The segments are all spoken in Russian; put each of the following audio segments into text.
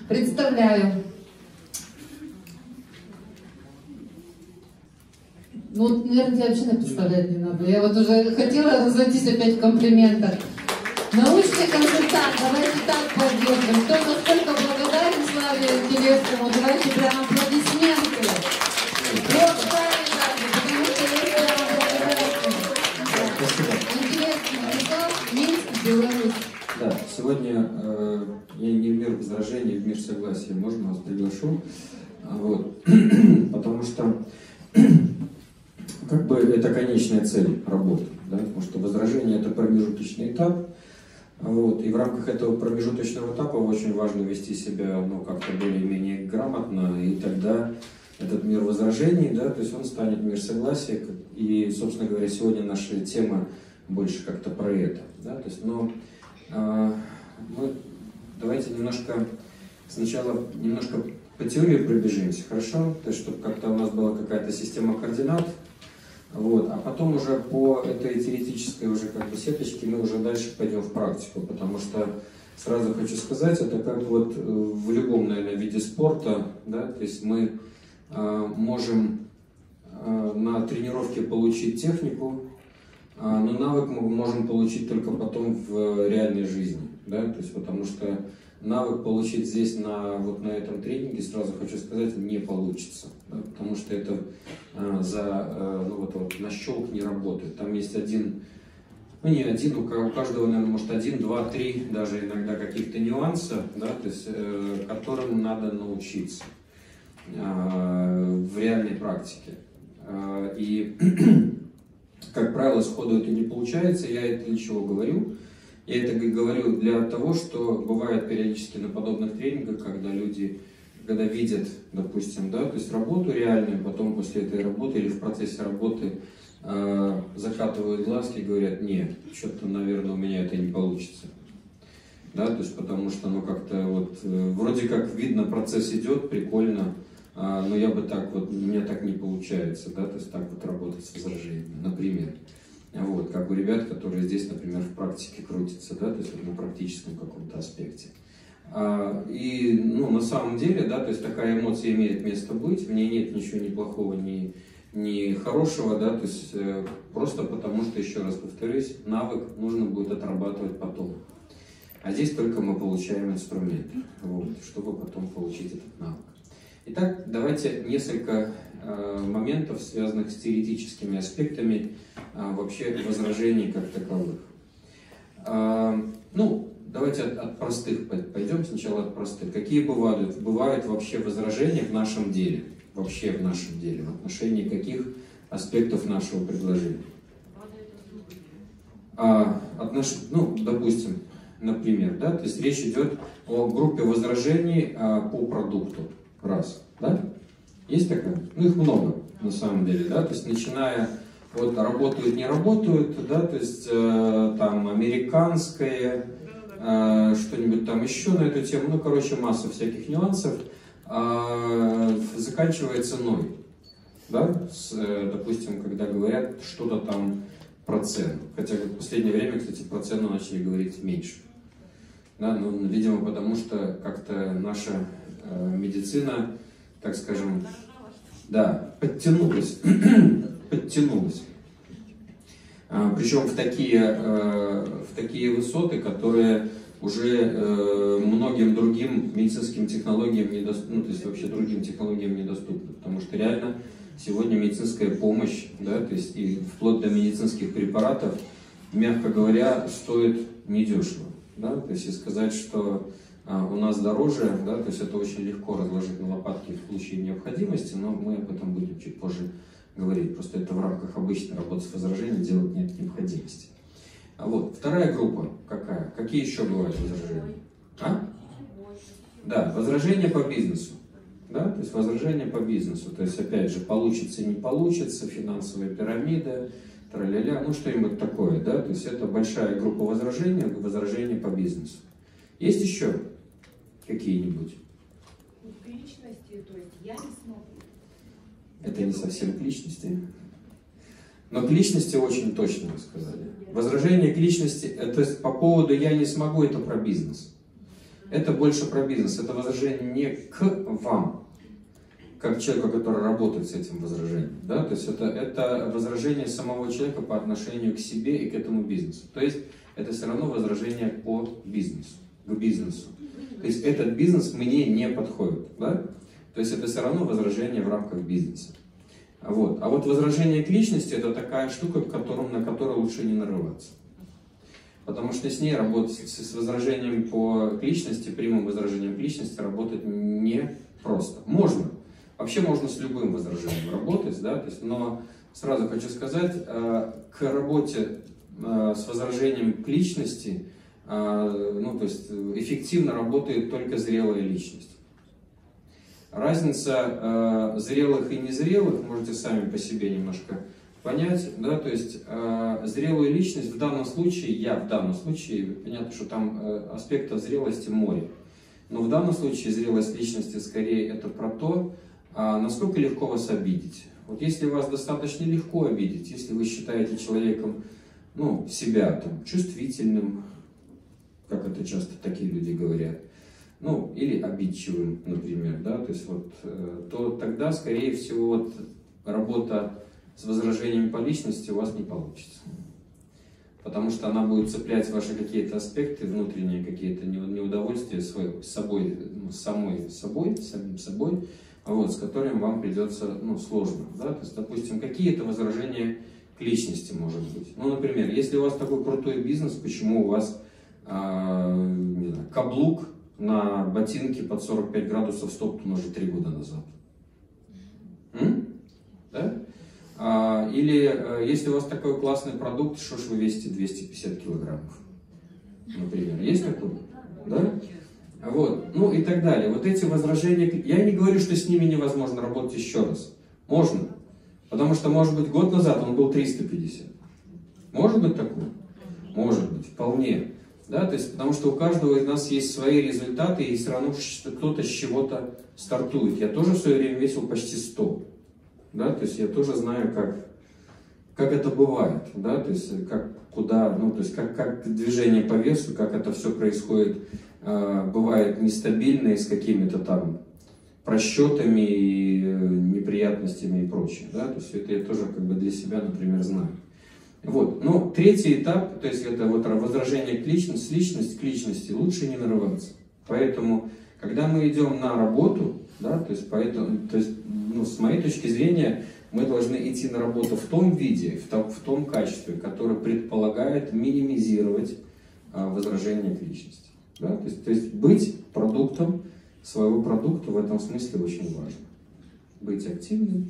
Представляю. Ну, наверное, тебя вообще представлять не надо. Я вот уже хотела разойтись опять в комплиментах. Научный консультант, давайте так поддержим. Кто настолько благодарен Славе Телевскому, давайте прямо аплодисменты. Вот сами даже, потому что я прямо благодарен. Интересно, это Минск, Беларусь. Да, сегодня я не в мир возражений, в мир согласия. Можно вас приглашу? Вот. Потому что как бы это конечная цель работы, да? Потому что возражение — это промежуточный этап. Вот. И в рамках этого промежуточного этапа очень важно вести себя, ну, как-то более-менее грамотно, и тогда этот мир возражений, да, то есть он станет мир согласия. И, собственно говоря, сегодня наша тема больше как-то про это, да? То есть, но давайте сначала немножко по теории пробежимся, хорошо? То есть, чтобы как-то у нас была какая-то система координат. Вот. А потом уже по этой теоретической уже как бы сеточке мы уже дальше пойдем в практику, потому что сразу хочу сказать, это как вот в любом, наверное, виде спорта, да, то есть мы можем на тренировке получить технику, но навык мы можем получить только потом в реальной жизни, да, то есть потому что навык получить здесь вот на этом тренинге, сразу хочу сказать, не получится, да, потому что это на щелк не работает. Там есть у каждого, наверное, может 1, 2, 3 даже иногда каких-то нюансов, да, то есть которым надо научиться в реальной практике. И, как правило, сходу это не получается. Я это для чего говорю? Я это говорю для того, что бывает периодически на подобных тренингах, когда люди, когда видят, допустим, да, то есть работу реальную, потом после этой работы или в процессе работы закатывают глазки и говорят: нет, что-то, наверное, у меня это не получится. Да, то есть потому что, ну, как-то вот, вроде как видно, процесс идет, прикольно, но я бы так вот, у меня так не получается, да, то есть так вот работать с возражениями, например. Вот, как у ребят, которые здесь, например, в практике крутятся, да, то есть вот на практическом каком-то аспекте. И, ну, на самом деле, да, то есть такая эмоция имеет место быть, в ней нет ничего ни плохого, ни хорошего, да, то есть просто потому что, еще раз повторюсь, навык нужно будет отрабатывать потом. А здесь только мы получаем инструмент, вот, чтобы потом получить этот навык. Итак, давайте несколько моментов, связанных с теоретическими аспектами вообще возражений как таковых. Ну, давайте от простых пойдем, сначала от простых. Какие бывают вообще возражения в нашем деле? Вообще в нашем деле, в отношении каких аспектов нашего предложения? Ну, допустим, например, да, то есть речь идет о группе возражений по продукту. Раз, да? Есть такая? Ну, их много, на самом деле, да, то есть начиная от работают, не работают, да, то есть там американское, что-нибудь там еще на эту тему, ну, короче, масса всяких нюансов, заканчивая ценой, да, допустим, когда говорят что-то там про цену, хотя в последнее время, кстати, про цену начали говорить меньше, да, ну, видимо, потому что как-то наша медицина, так скажем, да, подтянулась, причем в такие высоты, которые уже многим другим медицинским технологиям недоступны, ну, то есть вообще другим технологиям недоступны, потому что реально сегодня медицинская помощь, да, то есть и вплоть до медицинских препаратов, мягко говоря, стоит недешево, да, то есть и сказать, что у нас дороже, да, то есть это очень легко разложить на лопатки в случае необходимости, но мы об этом будем чуть позже говорить. Просто это в рамках обычной работы с возражением делать нет необходимости. Вот. Вторая группа какая? Какие еще бывают возражения? Да, возражения по бизнесу. Да? То есть возражения по бизнесу. То есть, опять же, получится, не получится, финансовая пирамида, тра-ля-ля, ну что-нибудь такое. Да? То есть это большая группа возражений по бизнесу. Есть еще какие-нибудь? К личности, то есть я не смогу. Это не совсем к личности. Но к личности очень точно вы сказали. Возражение к личности, то есть по поводу «я не смогу» — это про бизнес. это больше про бизнес. Это возражение не к вам, как человеку, который работает с этим возражением. Да? То есть это возражение самого человека по отношению к себе и к этому бизнесу. То есть это все равно возражение по бизнесу, к бизнесу. То есть этот бизнес мне не подходит. Да? То есть это все равно возражение в рамках бизнеса. Вот. А вот возражение к личности — это такая штука, на которую лучше не нарываться. Потому что с ней работать, с возражением к личности, прямым возражением к личности работать не просто. Можно. Вообще можно с любым возражением работать, да? То есть, но сразу хочу сказать, к работе с возражением к личности, то есть эффективно работает только зрелая личность. Разница зрелых и незрелых можете сами по себе немножко понять, да, то есть зрелую личность в данном случае, понятно, что там аспектов зрелости море, но в данном случае зрелость личности скорее это про то, насколько легко вас обидеть. Вот если вас достаточно легко обидеть, если вы считаете человеком, себя там чувствительным, как это часто такие люди говорят, или обидчивым, например, да, то есть то тогда, скорее всего, работа с возражениями по личности у вас не получится. Потому что она будет цеплять ваши какие-то аспекты, внутренние какие-то неудовольствия самим собой, с которым вам придется, сложно. Да? То есть, допустим, какие-то возражения к личности, может быть. Например, если у вас такой крутой бизнес, почему у вас, каблук на ботинке под 45 градусов стоптан уже 3 года назад? Да? Или если у вас такой классный продукт, что ж вы весите 250 килограммов? Например, есть такой? Да? И так далее. Вот эти возражения, я не говорю, что с ними невозможно работать еще раз. Можно. Потому что, может быть, год назад он был 350. Может быть такое? Может быть, вполне. Да? То есть, потому что у каждого из нас есть свои результаты, и все равно кто-то с чего-то стартует. Я тоже в свое время весил почти 100. Да? То есть я тоже знаю, как это бывает. Да? То есть, как движение по весу, как это все происходит, бывает нестабильно и с какими-то там просчетами и неприятностями и прочее. Да? То есть это я тоже для себя, например, знаю. Но третий этап, то есть это возражение к личности, лучше не нарываться. Поэтому, когда мы идем на работу, да, с моей точки зрения, мы должны идти на работу в том виде, в том качестве, которое предполагает минимизировать возражение к личности. Да? То есть быть продуктом своего продукта в этом смысле очень важно. Быть активным,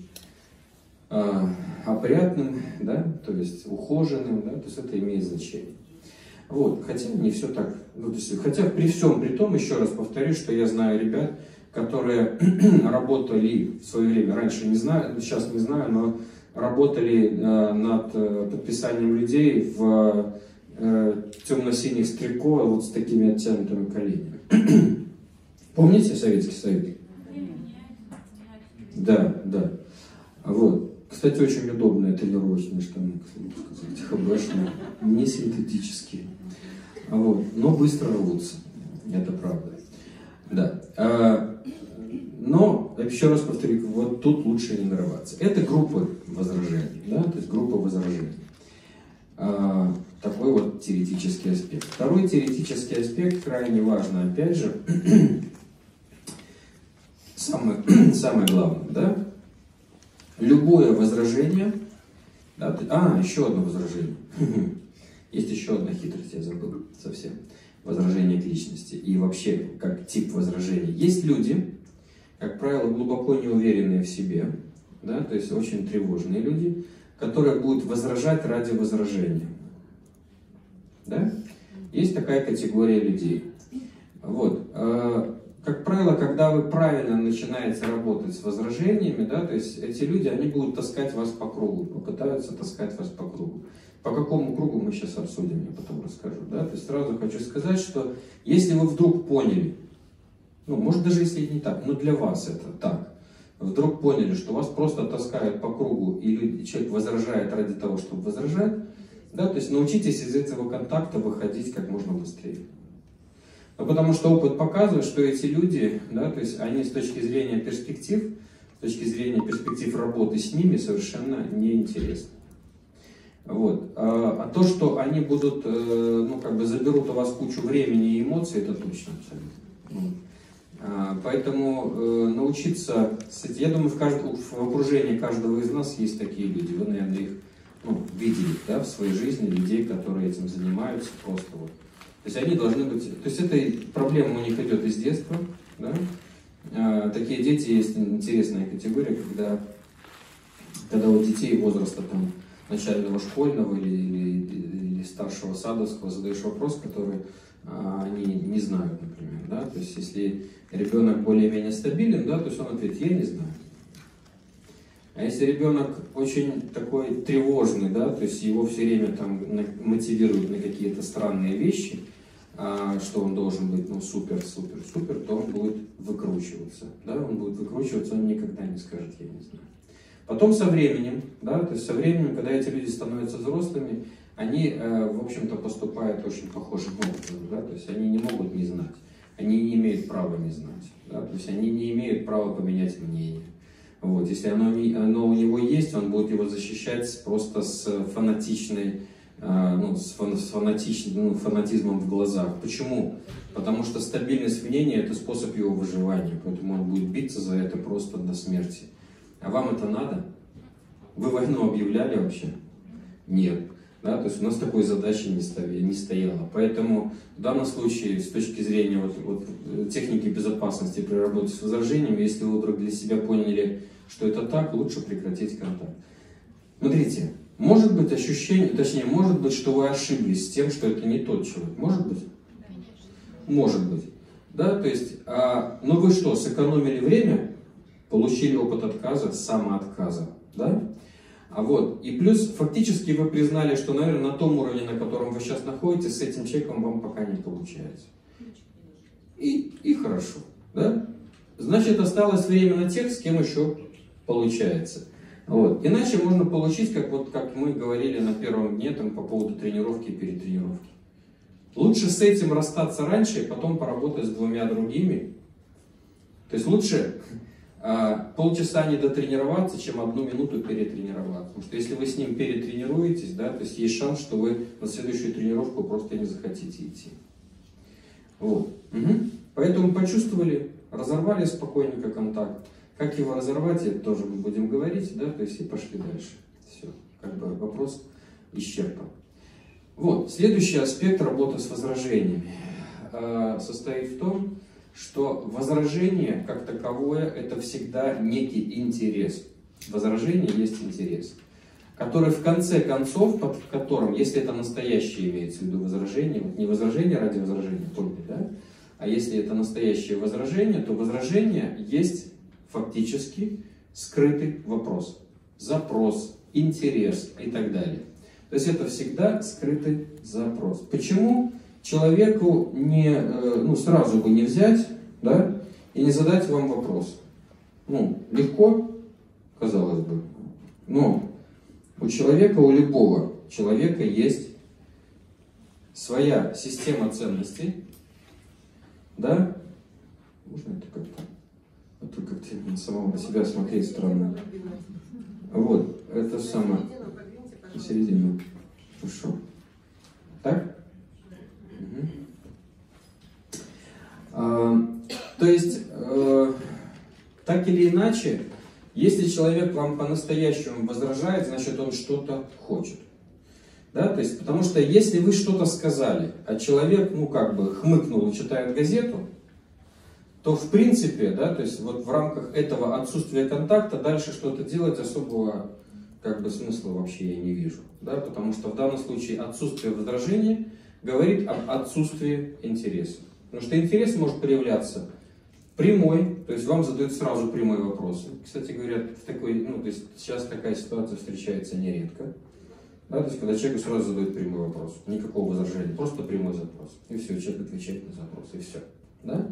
опрятным, да? То есть ухоженным, да? То есть это имеет значение. Хотя не все так. Хотя при всем при том, еще раз повторюсь, что я знаю ребят, которые работали в свое время, раньше не знаю, сейчас не знаю, но работали над подписанием людей в темно-синих трико с такими оттянутыми коленями. Помните Советский Союз? Да. Кстати, очень удобные тренировочные штаны, к слову сказать, ХБшные, не синтетические. Но быстро рвутся, это правда. Да. Но, еще раз повторю, тут лучше не нарываться. Это группа возражений, да, то есть группа возражений. Такой теоретический аспект. Второй теоретический аспект крайне важный, опять же, самое главное, да, любое возражение, да, еще одно возражение, есть еще одна хитрость, я забыл совсем, возражение к личности и вообще как тип возражений. Есть люди, как правило, глубоко неуверенные в себе, да, то есть очень тревожные люди, которые будут возражать ради возражения. Да? Есть такая категория людей. Как правило, когда вы правильно начинаете работать с возражениями, да, то есть эти люди, они будут таскать вас по кругу, попытаются таскать вас по кругу. По какому кругу мы сейчас обсудим, я потом расскажу. Да? То есть сразу хочу сказать, что если вы вдруг поняли, может даже если не так, но для вас это так, вдруг поняли, что вас просто таскают по кругу, и человек возражает ради того, чтобы возражать, да, то есть научитесь из этого контакта выходить как можно быстрее. Ну, потому что опыт показывает, что эти люди, да, то есть они с точки зрения перспектив, работы с ними совершенно неинтересны. Вот. А то, что они будут, ну, как бы заберут у вас кучу времени и эмоций, это точно абсолютно. Поэтому научиться, я думаю, в окружении каждого из нас есть такие люди. Вы, наверное, их видели, да, в своей жизни, людей, которые этим занимаются просто вот. То есть они должны быть, то есть эта проблема у них идет из детства, да? Такие дети есть интересная категория, когда у детей возраста там начального школьного или старшего садовского задаешь вопрос, который они не знают, например, да, то есть если ребенок более-менее стабилен, да, то есть он ответит: я не знаю. А если ребенок очень такой тревожный, да, то есть его все время там мотивируют на какие-то странные вещи, что он должен быть, ну, супер, то он будет выкручиваться, да, он никогда не скажет: я не знаю. Потом со временем, да, то есть со временем, когда эти люди становятся взрослыми, они, в общем-то, поступают очень похожим образом, да, то есть они не могут не знать, они не имеют права не знать, да, то есть они не имеют права поменять мнение. Вот, если оно у него есть, он будет его защищать просто с фанатичной, фанатизмом в глазах. Почему? Потому что стабильность мнения – это способ его выживания, поэтому он будет биться за это просто до смерти. А вам это надо? Вы войну объявляли вообще? Нет. Да, то есть у нас такой задачи не стояло. Поэтому в данном случае, с точки зрения техники безопасности при работе с возражениями, если вы вдруг для себя поняли, что это так, лучше прекратить контакт. Смотрите, может быть ощущение, точнее, может быть, что вы ошиблись с тем, что это не тот человек. Может быть? Может быть. Да, то есть, но вы что, сэкономили время, получили опыт отказа, самоотказа, да? И плюс фактически вы признали, что, наверное, на том уровне, на котором вы сейчас находитесь, с этим человеком вам пока не получается. И хорошо, да? Значит, осталось время на тех, с кем еще получается. Вот. Иначе можно получить, как мы говорили на первом дне там, по поводу тренировки и перетренировки. Лучше с этим расстаться раньше и потом поработать с двумя другими. То есть лучше полчаса не дотренироваться, чем 1 минуту перетренироваться. Потому что если вы с ним перетренируетесь, да, то есть есть шанс, что вы на следующую тренировку просто не захотите идти. Вот. Поэтому почувствовали, разорвали спокойненько контакт. Как его разорвать, это тоже мы будем говорить, да, то есть и пошли дальше. Все, как бы вопрос исчерпан. Вот, следующий аспект работы с возражениями состоит в том, что возражение как таковое это всегда некий интерес. Возражение есть интерес, который в конце концов, под которым, если это настоящее имеется в виду возражение, вот не возражение ради возражения, помните, да? А если это настоящее возражение, то возражение есть фактически скрытый вопрос, запрос, интерес и так далее. То есть это всегда скрытый запрос. Почему человеку сразу бы не взять, да, и не задать вам вопрос? Легко, казалось бы, но у человека, у любого человека есть своя система ценностей, да? Можно это как-то? А то как-то на самого на себя смотреть странно. Вот, это самое. На середину. Хорошо. Так? То есть, так или иначе, если человек вам по-настоящему возражает, значит он что-то хочет. Да? То есть, потому что если вы что-то сказали, а человек, хмыкнул и читает газету, то в принципе, да, то есть вот в рамках этого отсутствия контакта дальше что-то делать особого смысла вообще я не вижу. Да? Потому что в данном случае отсутствие возражения говорит об отсутствии интереса. Потому что интерес может проявляться прямой, то есть вам задают сразу прямой вопрос. Кстати говоря, то есть сейчас такая ситуация встречается нередко. Да? То есть когда человеку сразу задают прямой вопрос, никакого возражения, просто прямой запрос. И все, человек отвечает на запрос, и все. Да?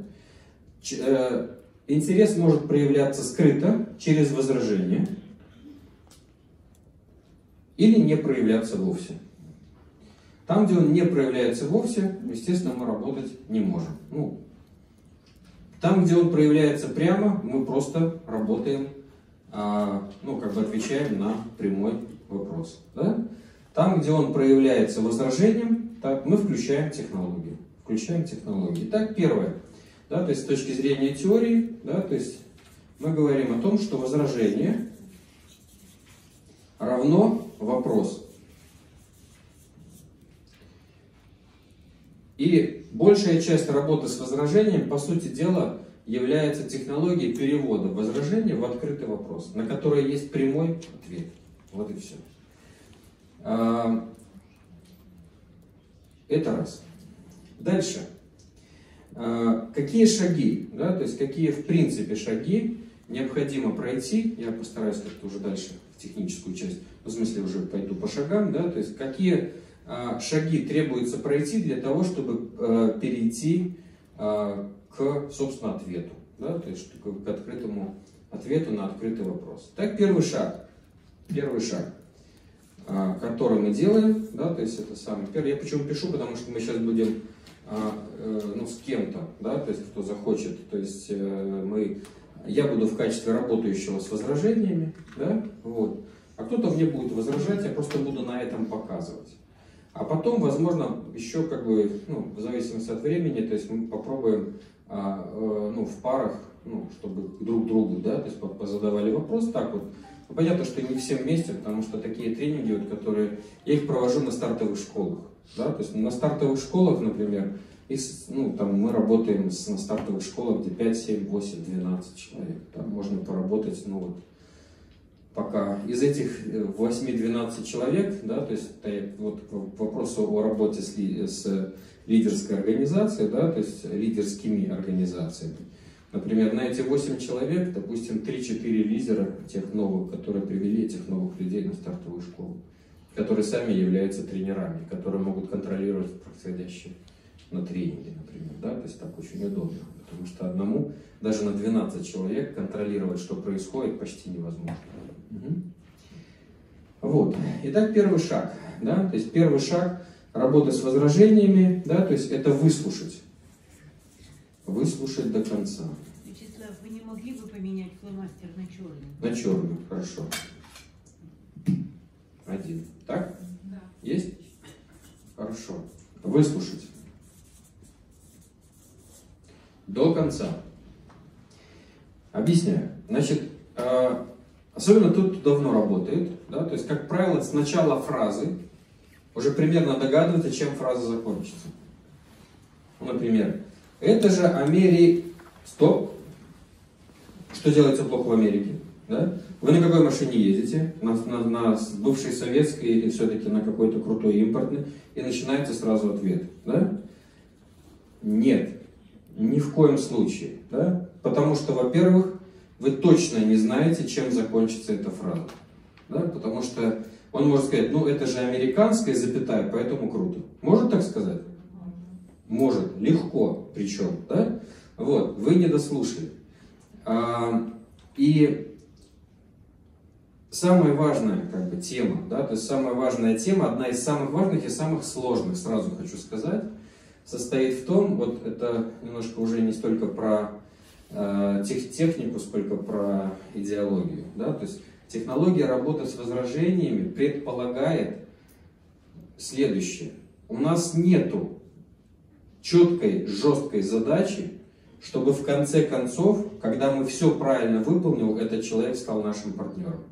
Интерес может проявляться скрыто, через возражение, или не проявляться вовсе. Там, где он не проявляется вовсе, естественно, мы работать не можем. Ну, там, где он проявляется прямо, мы просто работаем, ну, как бы отвечаем на прямой вопрос. Да? Там, где он проявляется возражением, так, мы включаем технологию. Включаем технологии. Итак, первое. Да, то есть с точки зрения теории, да, то есть мы говорим о том, что возражение равно вопрос. И большая часть работы с возражением, по сути дела, является технологией перевода возражения в открытый вопрос, на который есть прямой ответ. Вот и все. Это раз. Дальше. Какие шаги, да, то есть какие в принципе шаги необходимо пройти, я постараюсь как-то уже дальше в техническую часть, в смысле уже пойду по шагам, да, то есть какие шаги требуется пройти для того, чтобы перейти к, собственно, ответу, да, то есть к открытому ответу на открытый вопрос. Так, первый шаг, который мы делаем, да, то есть это самый первый. Я почему пишу, потому что мы сейчас будем ну, с кем-то, да, то есть кто захочет, то есть я буду в качестве работающего с возражениями, да, вот, а кто-то мне будет возражать, я просто буду на этом показывать. А потом, возможно, еще как бы, ну, в зависимости от времени, то есть мы попробуем ну, в парах, ну, чтобы друг другу, да, то есть позадавали вопрос, так вот. Понятно, что не всем вместе, потому что такие тренинги, вот, которые я их провожу на стартовых школах. Да? То есть на стартовых школах, например, ну, там мы работаем на стартовых школах, где 5, 7, 8, 12 человек. Там можно поработать, ну вот, пока из этих 8-12 человек, да, то есть вот к вопросу о работе с лидерской организацией, да, то есть лидерскими организациями. Например, на эти 8 человек, допустим, 3-4 лидера, тех новых, которые привели этих новых людей на стартовую школу, которые сами являются тренерами, которые могут контролировать происходящее на тренинге, например. Да? То есть так очень удобно, потому что одному, даже на 12 человек, контролировать, что происходит, почти невозможно. Угу. Вот. Итак, первый шаг. Да? То есть первый шаг работы с возражениями, да? То есть это выслушать. Выслушать до конца. Вячеслав, вы не могли бы поменять фломастер на черный? На черный, хорошо. Один. Так? Да. Есть? Хорошо. Выслушать. До конца. Объясняю. Значит, особенно тут, кто давно работает, да, то есть, как правило, с начала фразы уже примерно догадывается, чем фраза закончится. Ну, например, это же Америка... Стоп. Что делается плохо в Америке? Да? Вы на какой машине ездите? На бывшей советской или все-таки на какой-то крутой импортной? И начинается сразу ответ. Да? Нет. Ни в коем случае. Да? Потому что, во-первых, вы точно не знаете, чем закончится эта фраза. Да? Потому что он может сказать, ну это же американская запятая, поэтому круто. Может так сказать? Может, легко причем, да? Вот, вы не дослушали. И самая важная как бы тема, да, то есть самая важная тема, одна из самых важных и самых сложных, сразу хочу сказать, состоит в том, вот это немножко уже не столько про технику, сколько про идеологию, да, то есть технология работы с возражениями предполагает следующее. У нас нету четкой, жесткой задачи, чтобы в конце концов, когда мы все правильно выполнил, этот человек стал нашим партнером.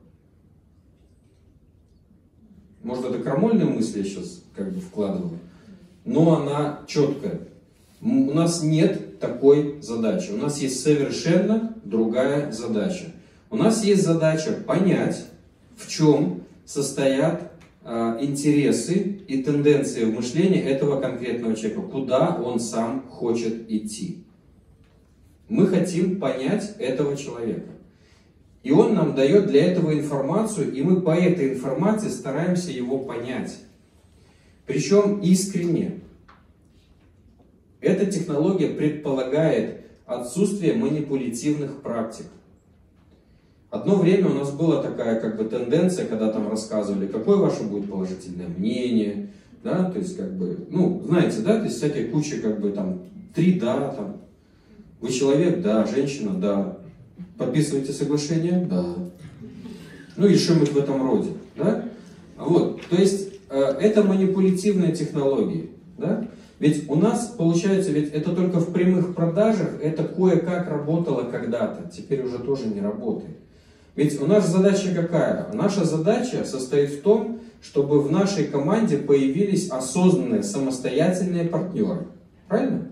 Может, это крамольная мысль я сейчас как бы вкладываю, но она четкая. У нас нет такой задачи. У нас есть совершенно другая задача. У нас есть задача понять, в чем состоят интересы и тенденции в мышлении этого конкретного человека, куда он сам хочет идти. Мы хотим понять этого человека. И он нам дает для этого информацию, и мы по этой информации стараемся его понять. Причем искренне. Эта технология предполагает отсутствие манипулятивных практик. Одно время у нас была такая как бы тенденция, когда там рассказывали, какое ваше будет положительное мнение, да, то есть как бы, ну, знаете, да, то есть всякие кучи как бы там 3 да, там, вы человек, да, женщина, да, подписываете соглашение, да, ну и что-нибудь в этом роде, да, вот, то есть это манипулятивные технологии, да, ведь у нас получается, ведь это только в прямых продажах, это кое-как работало когда-то, теперь уже тоже не работает. Ведь у нас задача какая? Наша задача состоит в том, чтобы в нашей команде появились осознанные, самостоятельные партнеры. Правильно?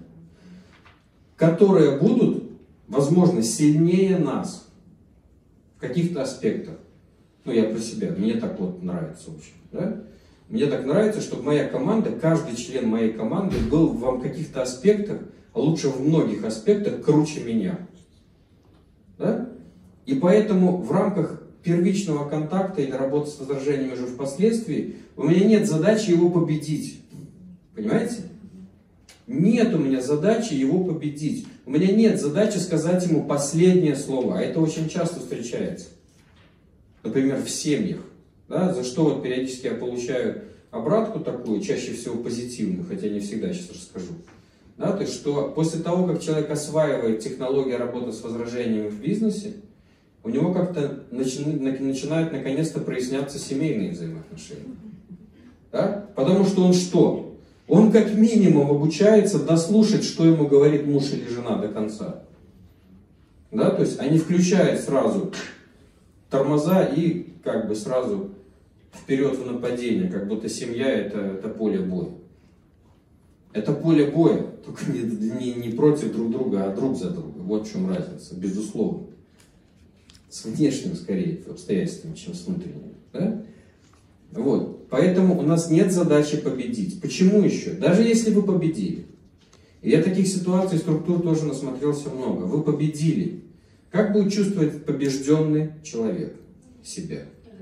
Которые будут, возможно, сильнее нас в каких-то аспектах. Ну, я про себя. Мне так вот нравится очень. Да? Мне так нравится, чтобы моя команда, каждый член моей команды был в каких-то аспектах, а лучше в многих аспектах, круче меня. Да? И поэтому в рамках первичного контакта или работы с возражениями уже впоследствии у меня нет задачи его победить. Понимаете? Нет у меня задачи его победить. У меня нет задачи сказать ему последнее слово. А это очень часто встречается. Например, в семьях. Да, за что вот периодически я получаю обратку такую, чаще всего позитивную, хотя не всегда, сейчас расскажу. Да, то есть, что после того, как человек осваивает технологию работы с возражениями в бизнесе, у него как-то начинают наконец-то проясняться семейные взаимоотношения. Да? Потому что он что? Он как минимум обучается дослушать, что ему говорит муж или жена до конца. Да? То есть они включают сразу тормоза и как бы сразу вперед в нападение, как будто семья это поле боя. Это поле боя, только не против друг друга, а друг за друга. Вот в чем разница, безусловно. С внешним, скорее, обстоятельствами, чем с внутренним. Да? Вот. Поэтому у нас нет задачи победить. Почему еще? Даже если вы победили. И я таких ситуаций, структур тоже насмотрелся много. Вы победили. Как будет чувствовать побежденный человек себя?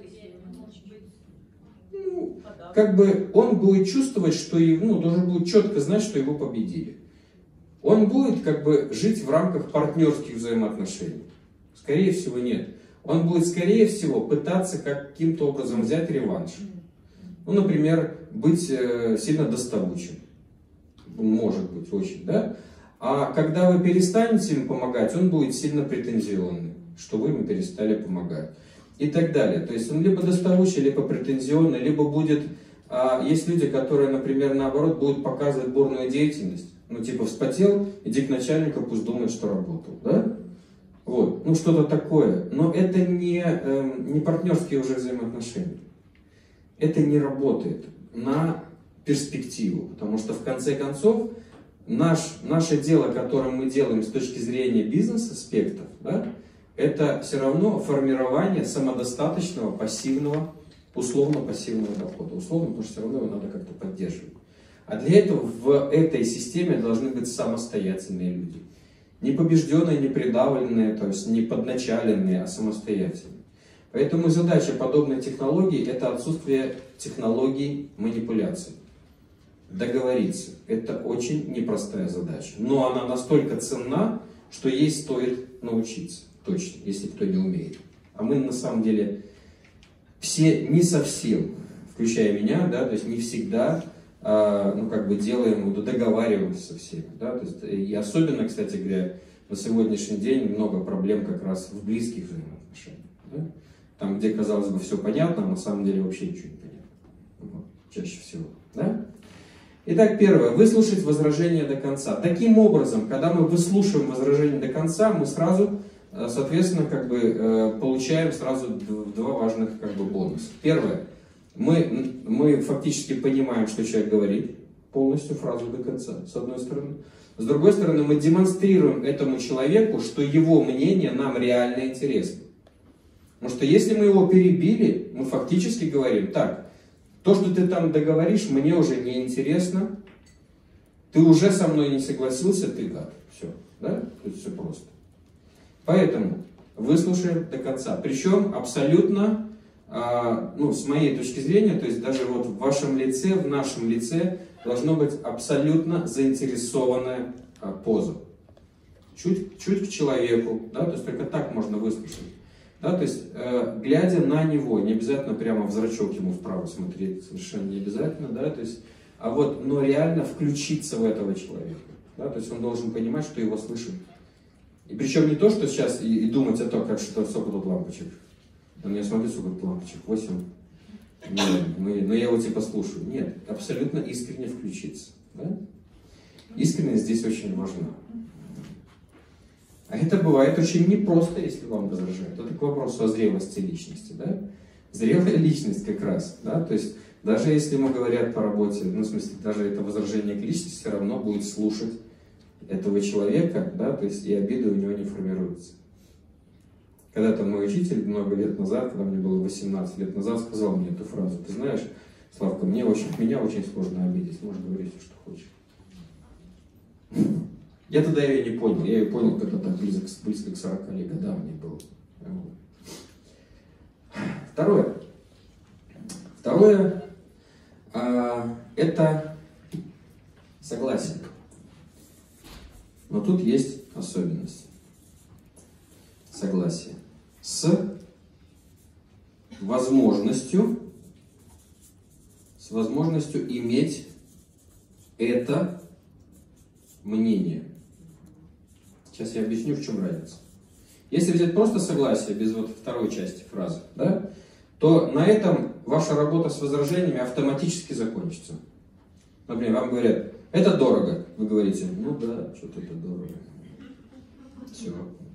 Ну, как бы он будет чувствовать, что должен будет четко знать, что его победили. Он будет как бы жить в рамках партнерских взаимоотношений. Скорее всего, нет. Он будет, скорее всего, пытаться каким-то образом взять реванш. Ну, например, быть сильно доставучим. Может быть, очень, да? А когда вы перестанете ему помогать, он будет сильно претензионный, что вы ему перестали помогать. И так далее. То есть он либо доставучий, либо претензионный, либо будет... есть люди, которые, например, наоборот, будут показывать бурную деятельность. Ну, типа, вспотел, иди к начальнику, пусть думает, что работал, да? Вот, ну что-то такое. Но это не партнерские уже взаимоотношения. Это не работает на перспективу. Потому что в конце концов наше дело, которое мы делаем с точки зрения бизнес-аспектов, да, это все равно формирование самодостаточного, пассивного, условно-пассивного дохода. Условно, потому что все равно его надо как-то поддерживать. А для этого в этой системе должны быть самостоятельные люди. Не побежденные, не придавленные, то есть не подначаленные, а самостоятельные. Поэтому задача подобной технологии – это отсутствие технологий манипуляции. Договориться – это очень непростая задача. Но она настолько ценна, что ей стоит научиться. Точно, если кто не умеет. А мы на самом деле все не совсем, включая меня, да, то есть не всегда делаем, договариваемся со всеми. Да, то есть, и особенно, кстати говоря, на сегодняшний день много проблем как раз в близких взаимоотношениях. Да? Там, где, казалось бы, все понятно, а на самом деле вообще ничего не понятно. Вот, чаще всего. Да? Итак, первое. Выслушать возражение до конца. Таким образом, когда мы выслушиваем возражение до конца, мы сразу, соответственно, получаем сразу два важных бонуса. Первое. Мы фактически понимаем, что человек говорит, полностью фразу до конца, с одной стороны. С другой стороны, мы демонстрируем этому человеку, что его мнение нам реально интересно. Потому что если мы его перебили, мы фактически говорим: так, то, что ты там договоришь, мне уже не интересно, ты уже со мной не согласился, ты гад. Все, да? Тут все просто. Поэтому выслушаем до конца. Причем абсолютно... с моей точки зрения, то есть даже вот в вашем лице, в нашем лице должно быть абсолютно заинтересованная поза. Чуть к человеку, да, то есть только так можно выслушать. Да, то есть глядя на него, не обязательно прямо в зрачок ему вправо смотреть, совершенно не обязательно, да, то есть но реально включиться в этого человека. Да? То есть он должен понимать, что его слышат. И причем не то, что сейчас и думать о том, как что сколько тут лампочек. Да, я смотрю, сколько тут лампочек, 8. Но я его типа слушаю. Нет, абсолютно искренне включиться. Да? Искренность здесь очень важна. А это бывает очень непросто, если вам возражают. Это к вопросу о зрелости личности. Да? Зрелая личность как раз. Да? То есть даже если ему говорят по работе, ну, в смысле, даже это возражение к личности, все равно будет слушать этого человека, да, то есть и обиды у него не формируются. Когда-то мой учитель много лет назад, когда мне было 18 лет назад, сказал мне эту фразу: ты знаешь, Славка, меня очень сложно обидеть, можешь говорить все, что хочешь. Я тогда ее не понял, я ее понял, когда так близко к 40 годам мне было. Второе, это согласие. Но тут есть особенность. Согласие с возможностью иметь это мнение. Сейчас я объясню, в чем разница. Если взять просто согласие, без вот второй части фразы, да, то на этом ваша работа с возражениями автоматически закончится. Например, вам говорят: это дорого. Вы говорите: ну да, что-то это дорого. Все.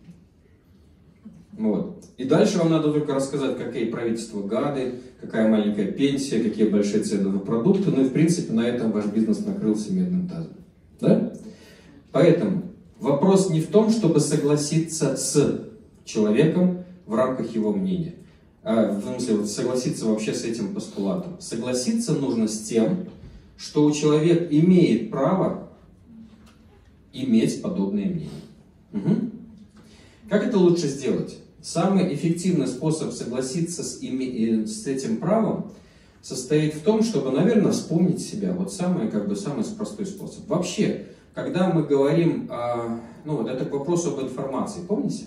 Вот. И дальше вам надо только рассказать, какие правительства гады, какая маленькая пенсия, какие большие цены на продукты. Ну и в принципе на этом ваш бизнес накрылся медным тазом. Да? Поэтому вопрос не в том, чтобы согласиться с человеком в рамках его мнения. В смысле, вот согласиться вообще с этим постулатом. Согласиться нужно с тем, что у человека имеет право иметь подобное мнение. Угу. Как это лучше сделать? Самый эффективный способ согласиться с этим правом состоит в том, чтобы, наверное, вспомнить себя. Вот самый простой способ. Вообще, когда мы говорим, это к вопросу об информации, помните?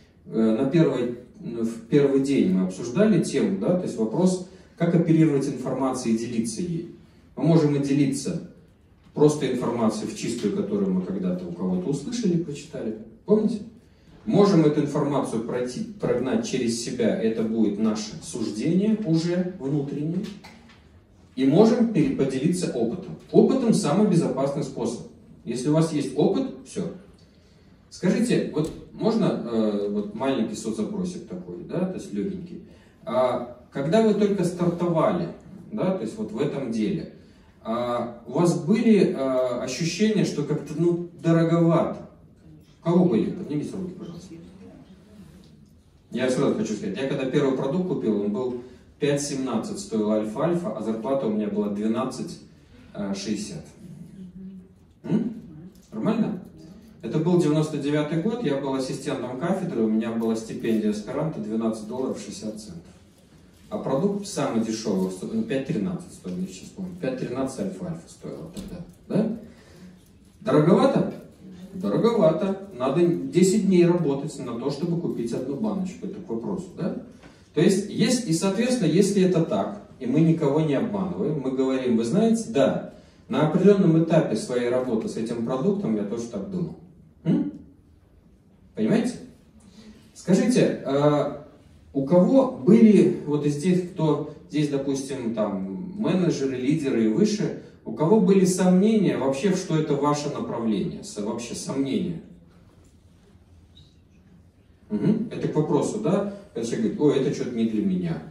В первый день мы обсуждали тему, да, то есть вопрос, как оперировать информацией и делиться ей. Мы можем и делиться просто информацией в чистую, которую мы когда-то у кого-то услышали, прочитали. Помните? Можем эту информацию прогнать через себя, это будет наше суждение уже внутреннее. И можем поделиться опытом. Опытом самый безопасный способ. Если у вас есть опыт, все. Скажите, вот можно вот маленький соцопросик такой, да, то есть легенький. Когда вы только стартовали, да, то есть вот в этом деле, у вас были ощущения, что как-то, дороговато? У кого были? Поднимите руки, пожалуйста. Я сразу хочу сказать, я когда первый продукт купил, он был 5,17 стоил альфа-альфа, а зарплата у меня была 12,60. Нормально? Это был 99-й год, я был ассистентом кафедры, у меня была стипендия аспиранта $12.60. А продукт самый дешевый, 5,13 стоил, я сейчас помню. 5,13 альфа-альфа стоило тогда. Да? Дороговато? Дороговато. Надо 10 дней работать на то, чтобы купить одну баночку. Это к вопросу, да? То есть, и, соответственно, если это так, и мы никого не обманываем, мы говорим: вы знаете, да, на определенном этапе своей работы с этим продуктом я тоже так думал. Понимаете? Скажите, у кого были, вот из тех, кто здесь, допустим, там, менеджеры, лидеры и выше, у кого были сомнения вообще, что это ваше направление? Вообще сомнения. Это к вопросу, да? Когда человек говорит: ой, это что-то не для меня.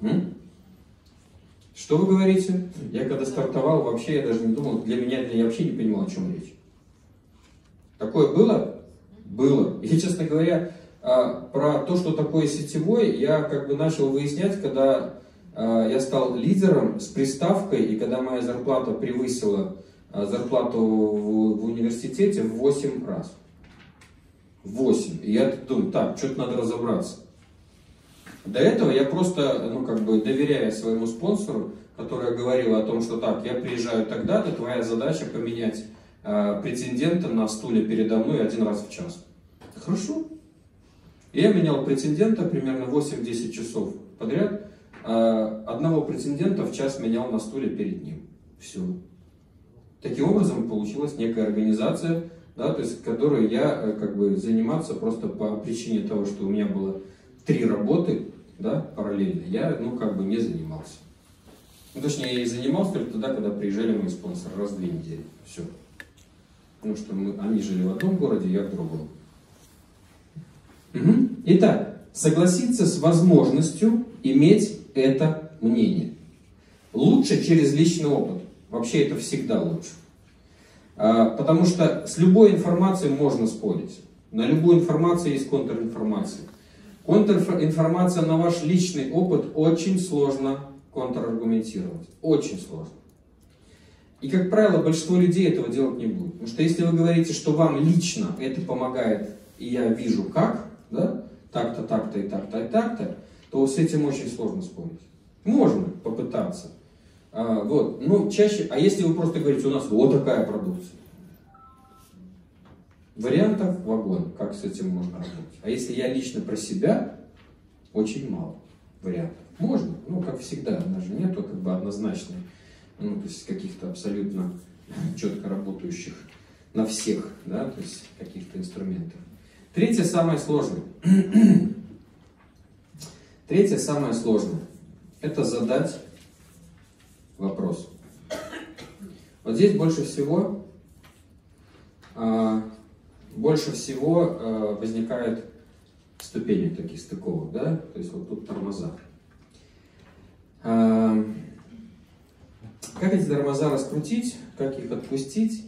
Что вы говорите? Я когда стартовал, вообще я даже не думал, для меня, я вообще не понимал, о чем речь. Такое было? Было. И, честно говоря, про то, что такое сетевой, я начал выяснять, когда я стал лидером с приставкой, и когда моя зарплата превысила зарплату в университете в 8 раз. 8. И я думаю, так, что-то надо разобраться. До этого я просто, доверяя своему спонсору, который говорил о том, что так, я приезжаю тогда-то, твоя задача поменять претендента на стуле передо мной 1 раз в час. Хорошо. И я менял претендента примерно 8-10 часов подряд. Одного претендента в час менял на стуле перед ним. Все. Таким образом получилась некая организация, да, то есть, которой я как бы заниматься просто по причине того, что у меня было 3 работы, да, параллельно, я, ну, как бы не занимался. Ну, точнее, я и занимался только тогда, когда приезжали мои спонсоры, раз в 2 недели. Все. Потому что они жили в одном городе, я в другом. Угу. Итак, согласиться с возможностью иметь это мнение. Лучше через личный опыт. Вообще это всегда лучше. Потому что с любой информацией можно спорить. На любую информацию есть контринформация. Контринформация на ваш личный опыт очень сложно контраргументировать. Очень сложно. И, как правило, большинство людей этого делать не будет. Потому что если вы говорите, что вам лично это помогает, и я вижу как, да, так-то, так-то и так-то, и так-то, то с этим очень сложно спорить. Можно попытаться. Вот. Но чаще, а если вы просто говорите, у нас вот такая продукция. Вариантов вагон, как с этим можно работать. А если я лично про себя, очень мало вариантов. Можно, ну, как всегда, даже нету как бы однозначной, ну, то есть каких-то абсолютно четко работающих на всех, да, то есть каких-то инструментов. Третье самое сложное. Третье самое сложное. Это задать вопрос. Вот здесь больше всего возникает ступенек таких стыковок, да, то есть вот тут тормоза. Как эти тормоза раскрутить, как их отпустить?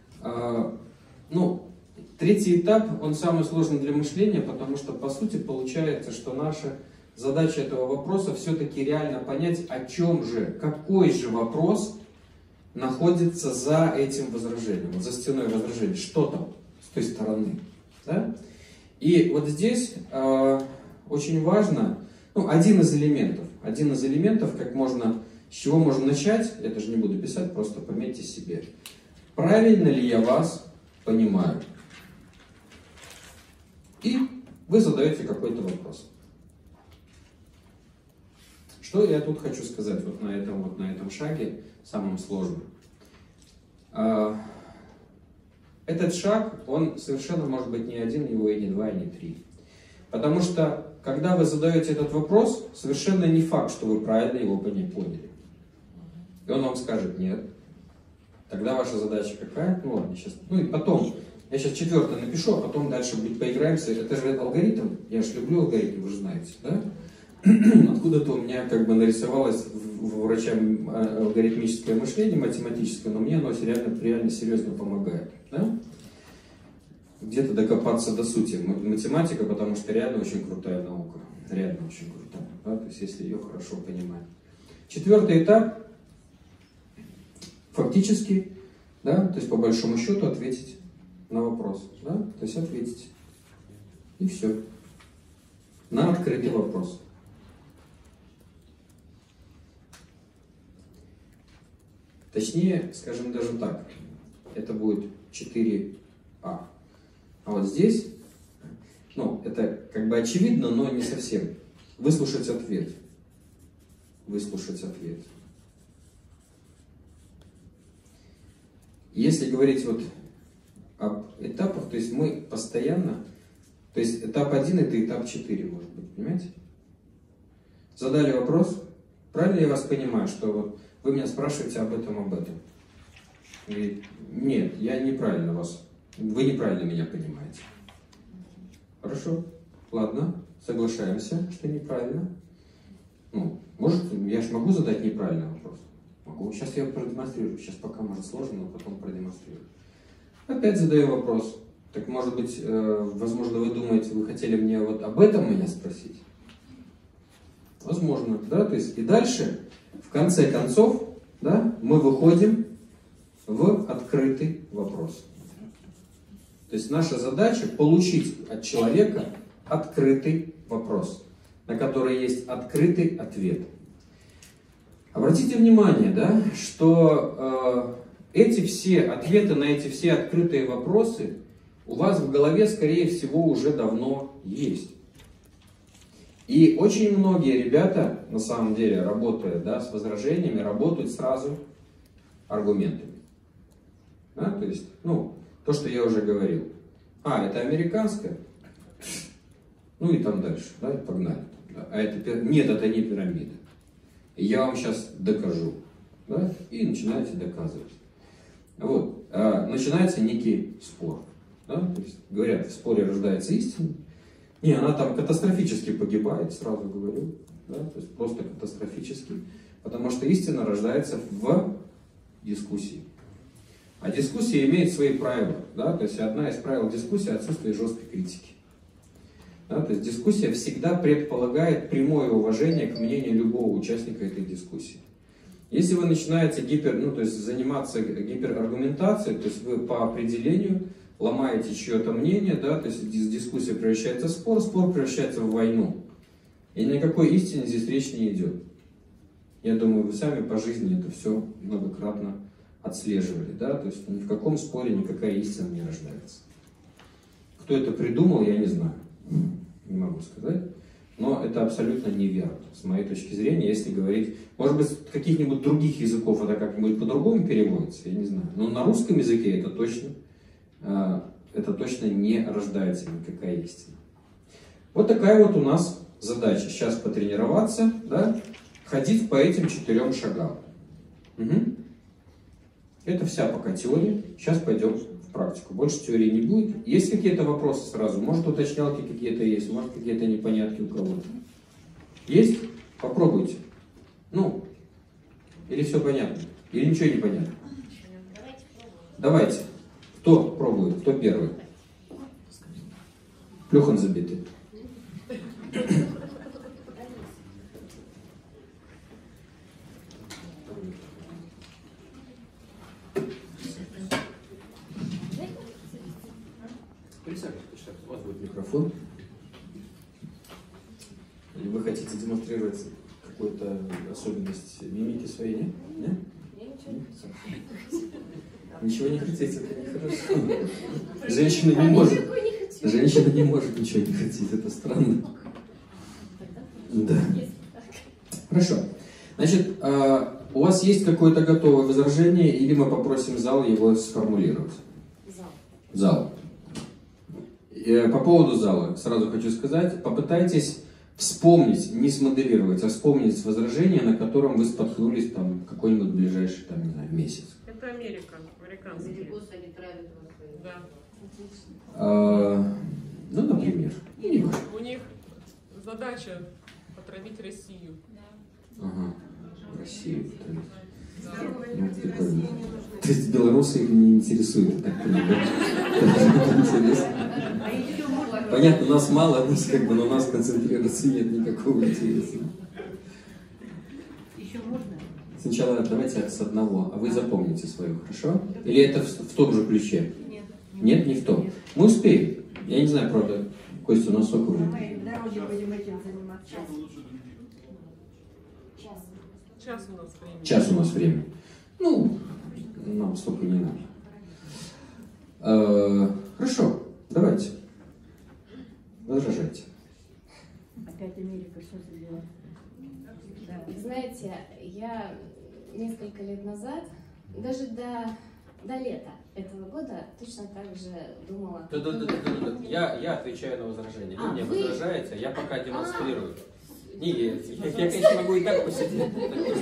Ну, третий этап, он самый сложный для мышления, потому что, по сути, получается, что наша задача этого вопроса все-таки реально понять, о чем же, какой же вопрос находится за этим возражением, за стеной возражения, что там с той стороны. Да? И вот здесь очень важно, ну, один из элементов, как можно, с чего можно начать, я даже не буду писать, просто пометьте себе. Правильно ли я вас понимаю? И вы задаете какой-то вопрос. Что я тут хочу сказать вот на этом шаге, самым сложным? Этот шаг, он совершенно может быть не один, его и не 2, и не 3. Потому что, когда вы задаете этот вопрос, совершенно не факт, что вы правильно его поняли. И он вам скажет нет. Тогда ваша задача какая? Ну ладно, сейчас. Ну и потом, я сейчас 4-й напишу, а потом дальше поиграемся. Это же алгоритм, я же люблю алгоритм, вы же знаете, да? Откуда-то у меня как бы нарисовалось в врачам алгоритмическое мышление, математическое, но мне оно реально серьезно помогает. Да? Где-то докопаться до сути математика, потому что реально очень крутая наука. Реально очень крутая. Да? То есть если ее хорошо понимать. 4-й этап, фактически, да, то есть по большому счету ответить на вопрос. Да? То есть ответить. И все. На открытый вопрос. Точнее, скажем даже так, это будет 4А. А вот здесь, ну, это как бы очевидно, но не совсем. Выслушать ответ. Выслушать ответ. Если говорить вот об этапах, то есть мы постоянно, то есть этап 1 это этап 4, может быть, понимаете? Задали вопрос, правильно я вас понимаю, что вот вы меня спрашиваете об этом. И нет, я неправильно вас, вы неправильно меня понимаете. Хорошо, ладно, соглашаемся, что неправильно. Ну, может, я же могу задать неправильный вопрос? Могу, сейчас я продемонстрирую, сейчас пока может сложно, но потом продемонстрирую. Опять задаю вопрос. Так может быть, возможно, вы думаете, вы хотели мне вот об этом меня спросить? Возможно, да, то есть и дальше, в конце концов, да, мы выходим в открытый вопрос. То есть наша задача получить от человека открытый вопрос, на который есть открытый ответ. Обратите внимание, да, что эти все ответы на эти все открытые вопросы у вас в голове, скорее всего, уже давно есть. И очень многие ребята, на самом деле, работая, да, с возражениями, работают сразу аргументами. Да? То есть, ну, то, что я уже говорил. А, это американская? Ну и там дальше, да, погнали. А это, нет, это не пирамида. И я вам сейчас докажу. Да? И начинаете доказывать. Вот. Начинается некий спор. Да? То есть, говорят, в споре рождается истина. Не, она там катастрофически погибает, сразу говорю. Да? То есть просто катастрофически. Потому что истина рождается в дискуссии. А дискуссия имеет свои правила. Да? То есть одна из правил дискуссии — отсутствие жесткой критики. Да? То есть дискуссия всегда предполагает прямое уважение к мнению любого участника этой дискуссии. Если вы начинаете заниматься гипераргументацией, то есть вы по определению ломаете чье-то мнение, да, то есть дискуссия превращается в спор, спор превращается в войну. И ни о какой истине здесь речь не идет. Я думаю, вы сами по жизни это все многократно отслеживали, да, то есть ни в каком споре никакая истина не рождается. Кто это придумал, я не знаю, не могу сказать, но это абсолютно неверно, с моей точки зрения, если говорить, может быть, с каких-нибудь других языков это как-нибудь по-другому переводится, я не знаю, но на русском языке это точно не рождается никакая истина. Вот такая вот у нас задача, сейчас потренироваться, да, ходить по этим 4 шагам. Угу. Это вся пока теория. Сейчас пойдем в практику. Больше теории не будет. Есть какие-то вопросы сразу? Может, уточнялки какие-то есть, может, какие-то непонятки у кого-то. Есть? Попробуйте. Ну, или все понятно? Или ничего не понятно? Давайте. Кто пробует? Кто первый? Плюхан забитый. У вас будет микрофон. Или вы хотите демонстрировать какую-то особенность мимики своей, нет? Нет? Ничего не хотите, это нехорошо. Женщина не может ничего не хотеть, это странно. Да. Хорошо. Значит, у вас есть какое-то готовое возражение, или мы попросим зал его сформулировать? Зал. По поводу зала сразу хочу сказать, попытайтесь вспомнить, не смоделировать, а вспомнить возражение, на котором вы споткнулись там какой-нибудь ближайший, там, не знаю, месяц. Это американский. Да. Ну, например. У них задача отравить Россию. Ага. Россию отравить. Ну, прикольно. То есть белорусы их не интересуют, так понимаю. Понятно, нас мало, но у нас концентрироваться нет никакого интереса. Еще можно? Сначала давайте с одного, а вы запомните свою, хорошо? Или это в том же ключе? Нет. Нет, не в том. Мы успеем. Я не знаю, правда, Костя, у нас сколько времени? Мы в дороге будем этим заниматься. Час у нас времени. Час у нас время. Ну, нам столько не надо. Хорошо, давайте. Возражайте. Опять Америка, что ты делаешь? Знаете, я несколько лет назад, даже до лета этого года, точно так же думала. Я отвечаю на возражение. Вы мне вы? возражаете, я пока демонстрирую. Нет, я, конечно, могу и так посидеть.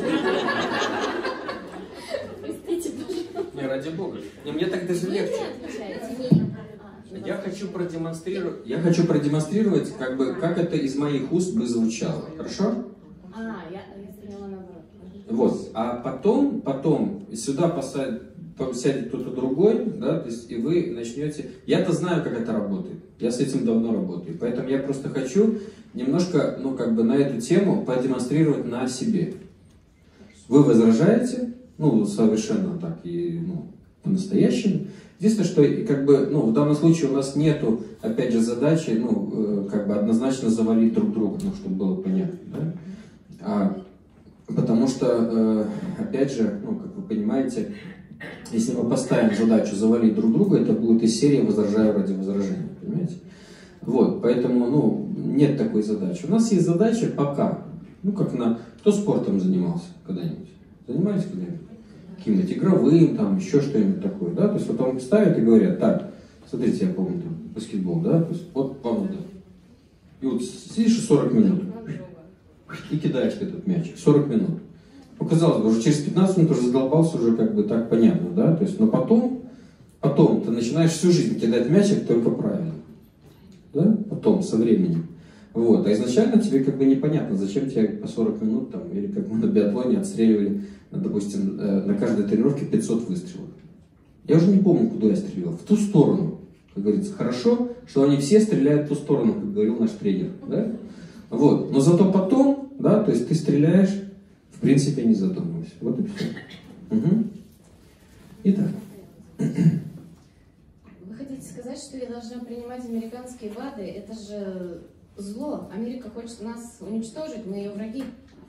Простите, пожалуйста. Не, ради бога. Не, мне так даже Вы легче. не отвечаете? Я хочу продемонстрировать, как это из моих уст бы звучало. Хорошо? Я поняла наоборот. Вот. А потом сюда сядет кто-то другой, да, то есть и вы начнете... Я-то знаю, как это работает. Я с этим давно работаю. Поэтому я просто хочу немножко, на эту тему продемонстрировать на себе. Вы возражаете, совершенно так и, по-настоящему. Единственное, что, в данном случае у нас нету, опять же, задачи, однозначно завалить друг друга, чтобы было понятно, да? Потому что, опять же, как вы понимаете, если мы поставим задачу завалить друг друга, это будет из серии «возражаю ради возражения», понимаете? Вот, поэтому, нет такой задачи. У нас есть задача пока, кто спортом занимался когда-нибудь? Занимались когда-нибудь? каким-нибудь игровым, там, еще что-нибудь такое, да, то есть вот он ставит и говорят, так, смотрите, я помню, там, баскетбол, да, то есть вот вам надо. И вот сидишь 40 минут и кидаешь этот мячик, 40 минут. Ну, казалось бы, уже через 15 минут уже задолбался, уже как бы так понятно, да, то есть, но потом ты начинаешь всю жизнь кидать мячик только правильно, да, потом, со временем. Вот, а изначально тебе как бы непонятно, зачем тебе по 40 минут, там, или как мы на биатлоне отстреливали, допустим, на каждой тренировке 500 выстрелов. Я уже не помню, куда я стрелял, в ту сторону, как говорится. Хорошо, что они все стреляют в ту сторону, как говорил наш тренер, да? Вот, но зато потом, да, то есть ты стреляешь, в принципе, не задумываясь. Вот и все. Угу. Итак. Вы хотите сказать, что я должна принимать американские БАДы? Это же зло. Америка хочет нас уничтожить, мы ее враги.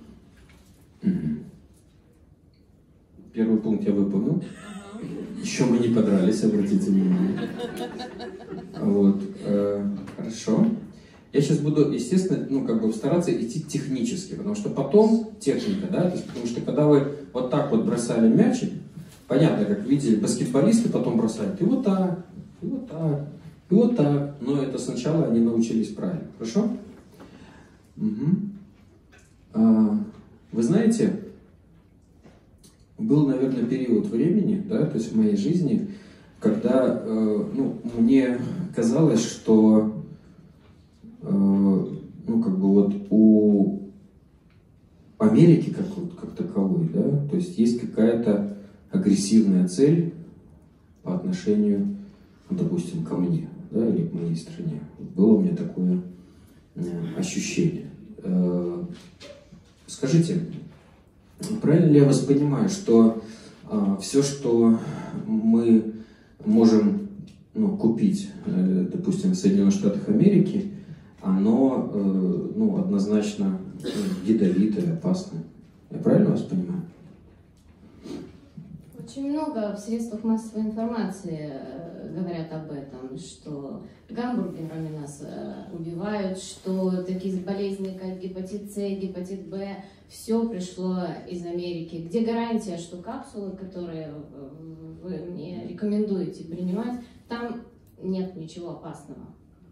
Первый пункт я выполнил. Еще мы не подрались, обратите внимание. Вот. Хорошо. Я сейчас буду, естественно, ну, как бы стараться идти технически, потому что потом техника, да, то есть, потому что когда вы вот так вот бросали мячик, понятно, как видели, баскетболисты потом бросают и вот так, и вот так, и вот так, но это сначала они научились правильно, хорошо? Угу. Вы знаете, был, наверное, период времени, да, то есть в моей жизни, когда, ну, мне казалось, что ну, как бы вот у Америки как таковой, да, то есть есть какая-то агрессивная цель по отношению, ну, допустим, ко мне, да, или к моей стране. Было у меня такое ощущение. Скажите, правильно ли я вас понимаю, что все, что мы можем, ну, купить, допустим, в Соединенных Штатах Америки, оно, ну, однозначно ядовитое, опасное. Я правильно вас понимаю? Очень много в средствах массовой информации говорят об этом, что гамбургерами нас убивают, что такие болезни, как гепатит С, гепатит Б, все пришло из Америки. Где гарантия, что капсулы, которые вы мне рекомендуете принимать, там нет ничего опасного?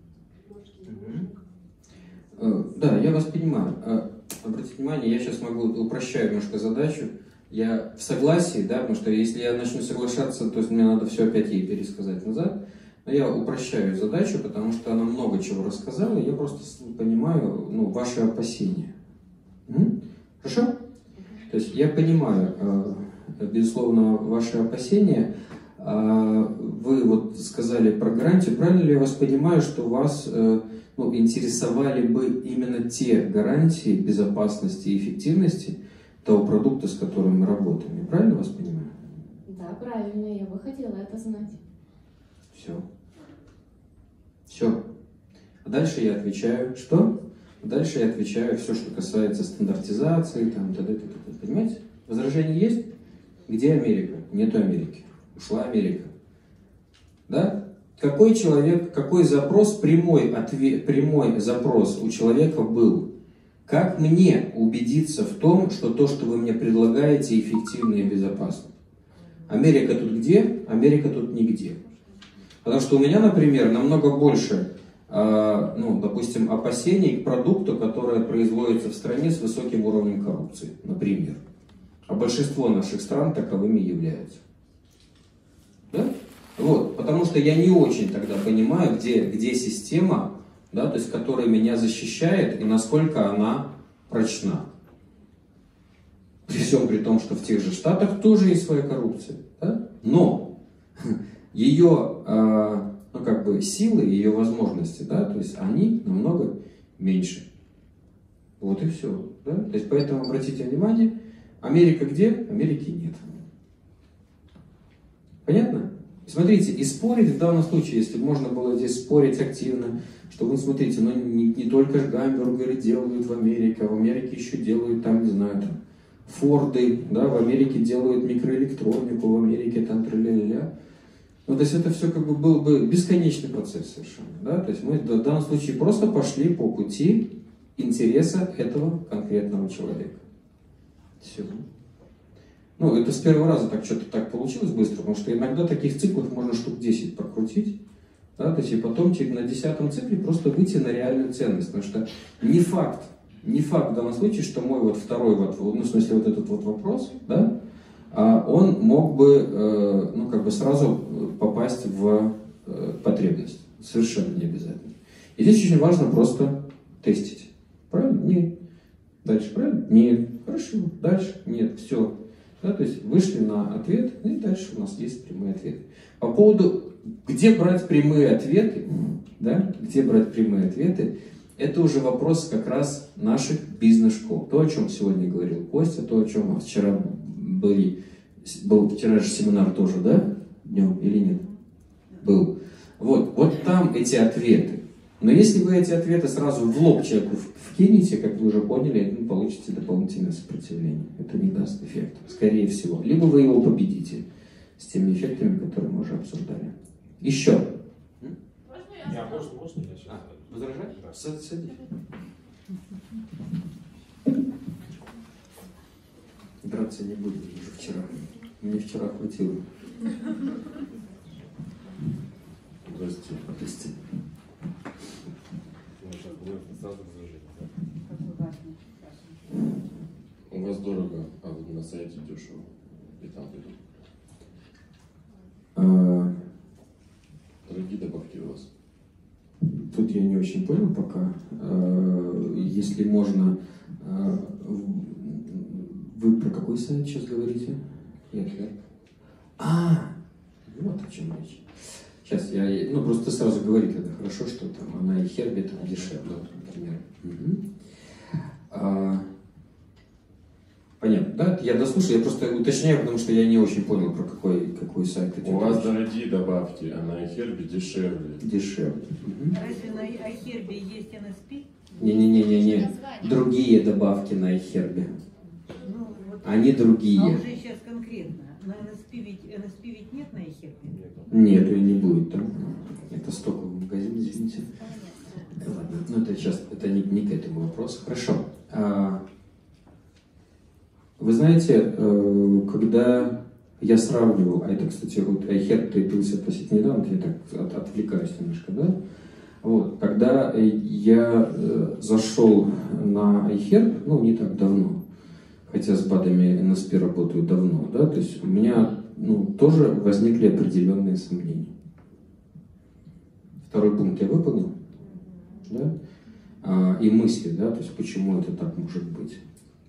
Да, я вас понимаю. Обратите внимание, я сейчас могу упрощаю немножко задачу. Я в согласии, да, потому что если я начну соглашаться, то мне надо все опять ей пересказать назад. Но я упрощаю задачу, потому что она много чего рассказала, и я просто понимаю, ну, ваши опасения. Хорошо? То есть я понимаю, безусловно, ваши опасения. Вы вот сказали про гарантию. Правильно ли я вас понимаю, что вас, ну, интересовали бы именно те гарантии безопасности и эффективности того продукта, с которым мы работаем? Я правильно вас понимаю? Да, правильно. Я бы хотела это знать. Все. Все. А дальше я отвечаю, что? Дальше я отвечаю все, что касается стандартизации, там, т.д. Понимаете? Возражение есть? Где Америка? Нету Америки. Ушла Америка. Да? Какой человек, какой запрос, прямой запрос у человека был? Как мне убедиться в том, что то, что вы мне предлагаете, эффективно и безопасно? Америка тут где? Америка тут нигде. Потому что у меня, например, намного больше, ну, допустим, опасений к продукту, который производится в стране с высоким уровнем коррупции, например. А большинство наших стран таковыми являются. Да? Вот, потому что я не очень тогда понимаю, где система, да, то есть, которая меня защищает и насколько она прочна. При всем при том, что в тех же Штатах тоже есть своя коррупция. Да? Но ее, ну, как бы силы, ее возможности, да, то есть они намного меньше. Вот и все. Да? То есть поэтому обратите внимание, Америка где? Америки нет. Понятно? Смотрите, и спорить в данном случае, если можно было здесь спорить активно, что вы смотрите, ну не только же гамбургеры делают в Америке, а в Америке еще делают там, не знаю, там, Форды, да, в Америке делают микроэлектронику, в Америке там тра-ля-ля-ля. Ну, то есть это все как бы был бы бесконечный процесс совершенно, да, то есть мы в данном случае просто пошли по пути интереса этого конкретного человека. Все. Ну, это с первого раза так что-то так получилось быстро, потому что иногда таких циклов можно штук 10 прокрутить, да, то есть и потом на 10-м цикле просто выйти на реальную ценность, потому что не факт в данном случае, что мой вот второй, ну, в смысле, вот этот вот вопрос, да, он мог бы, ну, как бы сразу попасть в потребность. Совершенно не обязательно. И здесь очень важно просто тестить. Правильно? Нет. Дальше, правильно? Нет. Хорошо. Дальше? Нет. Все. Да, то есть вышли на ответ, и дальше у нас есть прямые ответы. По поводу, где брать прямые ответы, да, где брать прямые ответы, это уже вопрос как раз наших бизнес-школ. То, о чем сегодня говорил Костя, то, о чем вчера был вчера же семинар тоже, да, днем или нет? Был. Вот там эти ответы. Но если вы эти ответы сразу в лоб человеку вкинете, как вы уже поняли, вы получите дополнительное сопротивление. Это не даст эффекта, скорее всего. Либо вы его победите с теми эффектами, которые мы уже обсуждали. Еще. Можно я сейчас? Возражать? Да. Садись. Драться не будем уже вчера. Мне вчера хватило. Прости. Сразу разложить. У вас дорого, а вот на сайте дешево. И там идут. Дорогие добавки у вас. Тут я не очень понял пока. Если можно, вы про какой сайт сейчас говорите? Вот о чем речь. Сейчас ну просто сразу говорить это хорошо, что там она и Херби там дешевле, например. Понятно, да? Я дослушал, я просто уточняю, потому что я не очень понял, про какой сайт идет. У вас дорогие добавки, а на iHerb дешевле. Дешевле. Разве на iHerb есть NSP? Не. Другие добавки на iHerb. Ну, вот. Они другие. А уже сейчас конкретно. На NSP ведь нет на iHerb? Нет, и не будет там. Это стоковый магазин, извините. Ладно, ну это сейчас, это не к этому вопросу. Хорошо. Вы знаете, когда я сравнивал, а это, кстати, вот iHerb появился относительно недавно, я так отвлекаюсь немножко, да? Вот, когда я зашел на iHerb, ну, не так давно, хотя с БАДами НСП работаю давно, да, то есть у меня, ну, тоже возникли определенные сомнения. Второй пункт я выполнил, да, и мысли, да, то есть почему это так может быть.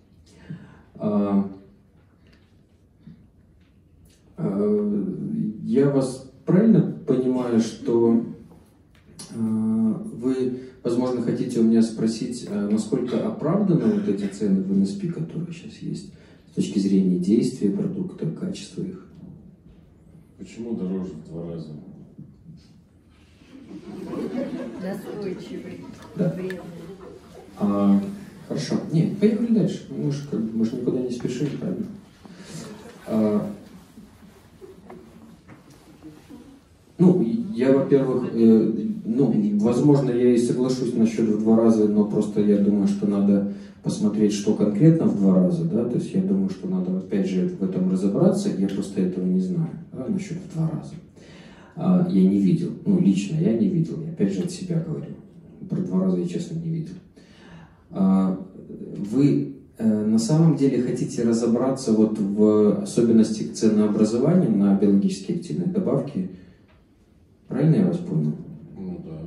Я вас правильно понимаю, что вы, возможно, хотите у меня спросить, насколько оправданы вот эти цены в НСП, которые сейчас есть, с точки зрения действия продукта, качества их? Почему дороже в 2 раза? Настойчивый. Да. Хорошо. Нет, поехали дальше. Мы же никуда не спешим, правильно? Ну, я, во-первых, возможно, я и соглашусь насчет в 2 раза, но просто я думаю, что надо посмотреть, что конкретно в 2 раза, да, то есть я думаю, что надо, опять же, в этом разобраться, я просто этого не знаю, да, насчет в 2 раза. Я не видел, ну, лично я не видел, я опять же от себя говорю, про 2 раза я, честно, не видел. Вы на самом деле хотите разобраться вот в особенностях ценообразования на биологически активные добавки? Правильно я вас понял? Ну да.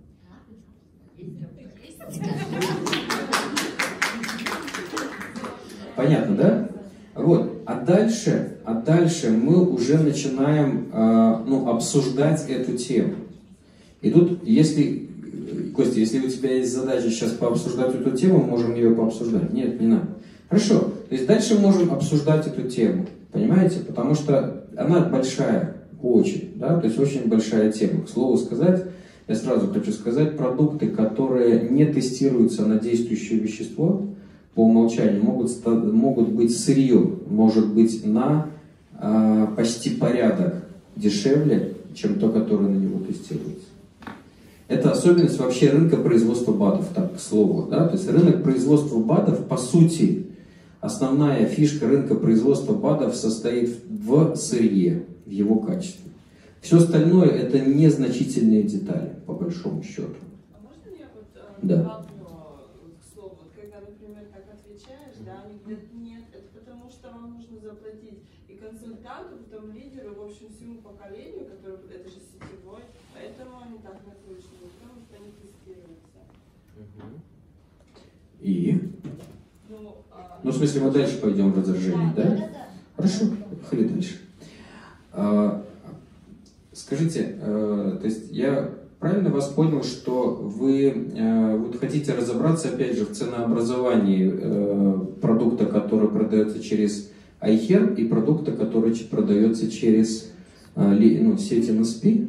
Понятно, да? Вот. А дальше мы уже начинаем обсуждать эту тему. И тут, Костя, если у тебя есть задача сейчас пообсуждать эту тему, можем ее пообсуждать. Нет, не надо. Хорошо. То есть дальше можем обсуждать эту тему. Понимаете? Потому что она большая. Очень, да, то есть очень большая тема. К слову сказать, я сразу хочу сказать, продукты, которые не тестируются на действующее вещество, по умолчанию могут быть сырьем, может быть на почти порядок дешевле, чем то, которое на него тестируется. Это особенность вообще рынка производства БАДов, так, к слову, да, то есть рынок производства БАДов, по сути, основная фишка рынка производства БАДов состоит в сырье, в его качестве. Все остальное это незначительные детали, по большому счету. А можно я вот Да. добавлю к слову? Вот когда, например, так отвечаешь, да, они говорят, нет, это потому что вам нужно заплатить и консультанту, потом лидеру, в общем, всему поколению, который это же сетевой, поэтому они так накручивают, потому что они тестируются. И? Ну, в смысле, мы дальше пойдем в разоружение, да? Хорошо, поехали дальше. Скажите, то есть я правильно вас понял, что вы вот хотите разобраться, опять же, в ценообразовании продукта, который продается через iHerb, и продукта, который продается через сеть NSP?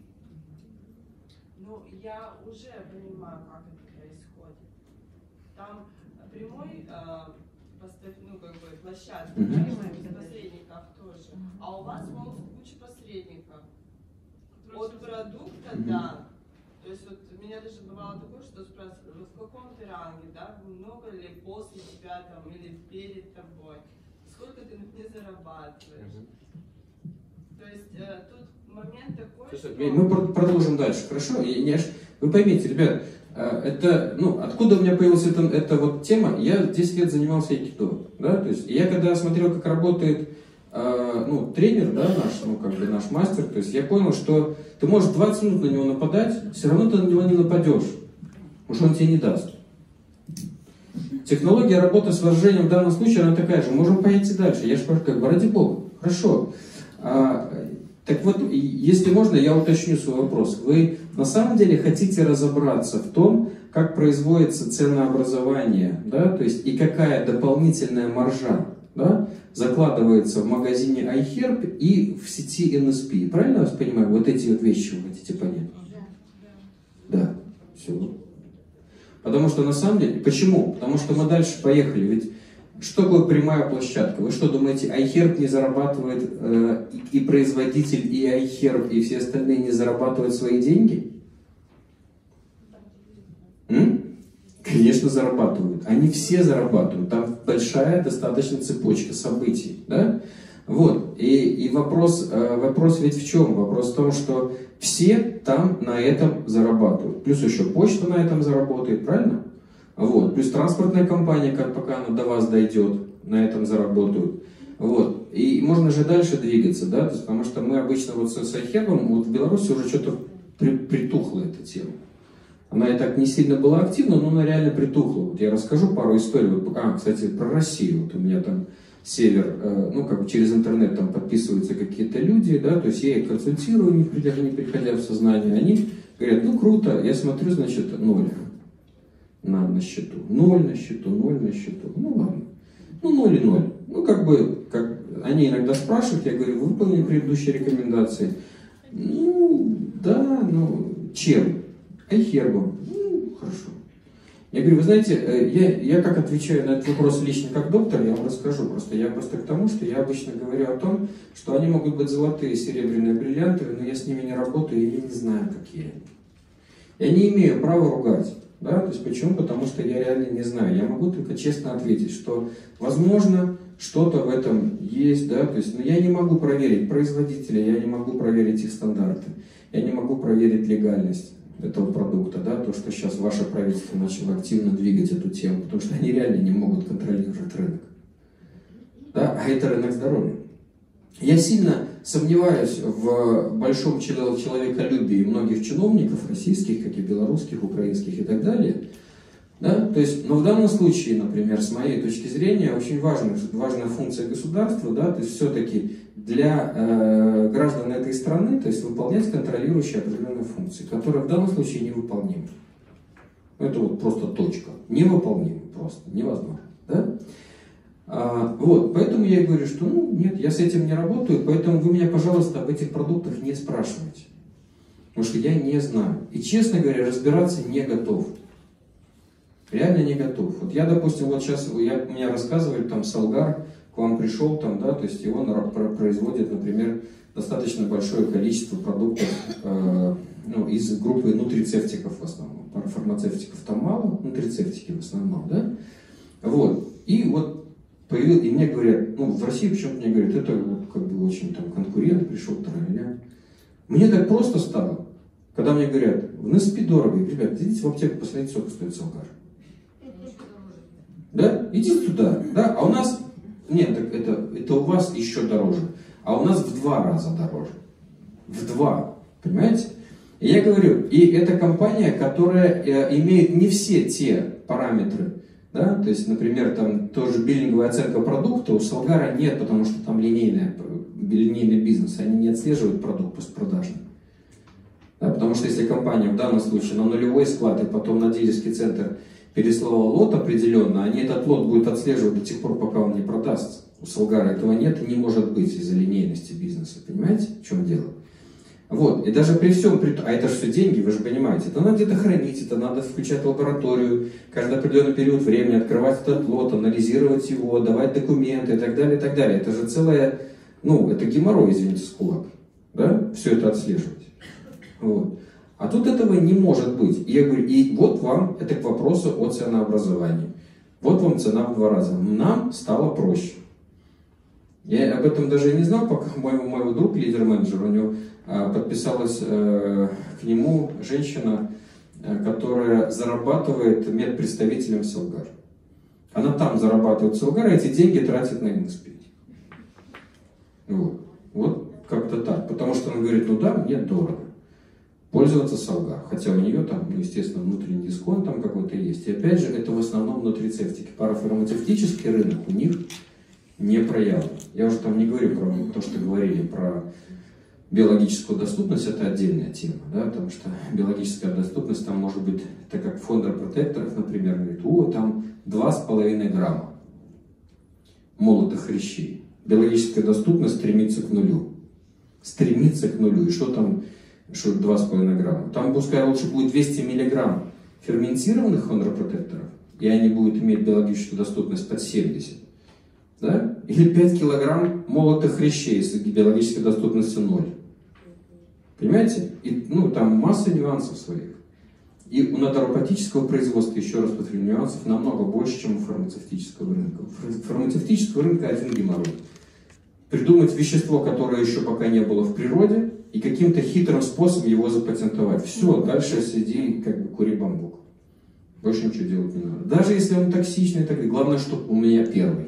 Ну, я уже понимаю, как это происходит. Там прямой площадка, без посредников тоже. А у вас могут куча посредников. От продукта, да. То есть вот у меня даже бывало такое, что спрашивают, в каком ты ранге, да, много ли после тебя там или перед тобой, сколько ты не зарабатываешь. То есть тут момент такой, что... Мы продолжим дальше, хорошо? Вы поймите, ребят, это, откуда у меня появилась эта вот тема, я 10 лет занимался айкидо, да, то есть я когда смотрел, как работает тренер, да, наш мастер, то есть я понял, что ты можешь 20 минут на него нападать, все равно ты на него не нападешь, потому что он тебе не даст. Технология работы с выражением в данном случае, она такая же, можем пойти дальше, я же говорю, ради бога, хорошо. Так вот, если можно, я уточню свой вопрос. Вы на самом деле хотите разобраться в том, как производится ценообразование, да, то есть и какая дополнительная маржа, да, закладывается в магазине iHerb и в сети NSP. Правильно я вас понимаю? Вот эти вот вещи вы хотите понять? Да. Все. Потому что на самом деле... Почему? Потому что мы дальше поехали. Ведь что такое прямая площадка? Вы что думаете, iHerb не зарабатывает, и производитель, и iHerb, и все остальные не зарабатывают свои деньги? Конечно, зарабатывают. Они все зарабатывают. Там большая достаточно цепочка событий. Да? Вот. И вопрос ведь в чем? Вопрос в том, что все там на этом зарабатывают. Плюс еще почта на этом заработает, правильно? Вот. Плюс транспортная компания, пока она до вас дойдет, на этом заработают. Вот. И можно же дальше двигаться, да? То есть, потому что мы обычно вот с iHerb, вот в Беларуси уже что-то притухла эта тема. Она и так не сильно была активна, но она реально притухла. Вот я расскажу пару историй. Вот, кстати, про Россию. Вот у меня там север, через интернет там подписываются какие-то люди, да, то есть я их консультирую, не приходя в сознание. Они говорят, круто, я смотрю, значит, 0 на счету. 0 на счету, 0 на счету. Ну ладно. 0 и 0. Они иногда спрашивают, я говорю, вы выполнили предыдущие рекомендации? Да, чем? iHerb. Хорошо. Я говорю, вы знаете, я как отвечаю на этот вопрос лично как доктор, я вам расскажу. Я просто к тому, что я обычно говорю о том, что они могут быть золотые, серебряные, бриллиантовые, но я с ними не работаю, и я не знаю, какие они. Я не имею права ругать. Да? То есть почему? Потому что я реально не знаю. Я могу только честно ответить, что возможно что-то в этом есть, да, то есть, я не могу проверить производителя, я не могу проверить их стандарты, я не могу проверить легальность этого продукта, да, то, что сейчас ваше правительство начало активно двигать эту тему, потому что они реально не могут контролировать рынок. Да? А это рынок здоровья. Я сильно сомневаюсь в большом человеколюбии многих чиновников, российских, как и белорусских, украинских и так далее. Да? То есть, но в данном случае, например, с моей точки зрения, очень важная функция государства, да, то есть все-таки для граждан этой страны, то есть выполнять контролирующие определенные функции, которые в данном случае невыполнимы. Это вот просто точка. Невыполнимы просто, невозможно. Да? Вот, поэтому я и говорю, что нет, я с этим не работаю, поэтому вы меня, пожалуйста, об этих продуктах не спрашивайте. Потому что я не знаю. И, честно говоря, разбираться не готов. Реально не готов. Вот я, допустим, вот сейчас, мне рассказывали, там, Салгар к вам пришел, там, да, то есть и он производит, например, достаточно большое количество продуктов из группы нутрицептиков в основном. Фармацевтиков там мало, нутрицептики в основном, да. Вот. И вот появился, и мне говорят, ну, в России почему-то мне говорят, это вот, как бы очень там конкурент пришел, тролля. Мне так просто стало, когда мне говорят, в НСП дорого, ребят, идите в аптеку, посмотрите, сколько стоит Солгар. Да? Идите туда, да? А у нас, нет, так это у вас еще дороже, а у нас в 2 раза дороже. В 2, понимаете? И я говорю, и это компания, которая имеет не все те параметры, да, то есть, например, там тоже биллинговая оценка продукта у Солгара нет, потому что там линейный бизнес, они не отслеживают продукт постпродажно. Да, потому что если компания в данном случае на нулевой склад и потом на дилерский центр переслала лот определенно, они этот лот будут отслеживать до тех пор, пока он не продастся. У Солгара этого нет и не может быть из-за линейности бизнеса. Понимаете, в чем дело? Вот, и даже при всем, а это же все деньги, вы же понимаете, это надо где-то хранить, это надо включать лабораторию, каждый определенный период времени, открывать этот лот, анализировать его, давать документы и так далее, и так далее. Это же целое, ну, это геморрой, извините, с кулак, да, все это отслеживать. Вот. А тут этого не может быть. И я говорю, и вот вам, это к вопросу о ценообразовании. Вот вам цена в 2 раза. Нам стало проще. Я об этом даже не знал, пока мой друг, лидер-менеджер, у него подписалась к нему женщина, которая зарабатывает медпредставителем Солгар. Она там зарабатывает Солгар, а эти деньги тратит на НСП. Вот как-то так. Потому что она говорит, ну да, мне дорого пользоваться Солгар. Хотя у нее там, ну, естественно, внутренний дисконт там какой-то есть. И опять же, это в основном нутрицептики. Парафармацевтический рынок у них не проявлен. Я уже там не говорю про то, что говорили про биологическую доступность, это отдельная тема, да, потому что биологическая доступность там может быть, так как фондопротекторов, например, говорит, там 2,5 грамма молотых хрящей. Биологическая доступность стремится к нулю. Стремится к нулю. И что там, что 2,5 грамма? Там пускай лучше будет 200 миллиграмм ферментированных фондопротекторов, и они будут иметь биологическую доступность под 70. Да? Или 5 килограмм молотых хрящей с биологической доступностью 0. Понимаете? И, ну, там масса нюансов своих. И у натуропатического производства, еще раз повторю, нюансов намного больше, чем у фармацевтического рынка. У фармацевтического рынка один геморрой. Придумать вещество, которое еще пока не было в природе, и каким-то хитрым способом его запатентовать. Все, дальше сиди, как бы кури бамбук. Больше ничего делать не надо. Даже если он токсичный, так главное, чтобы у меня первый.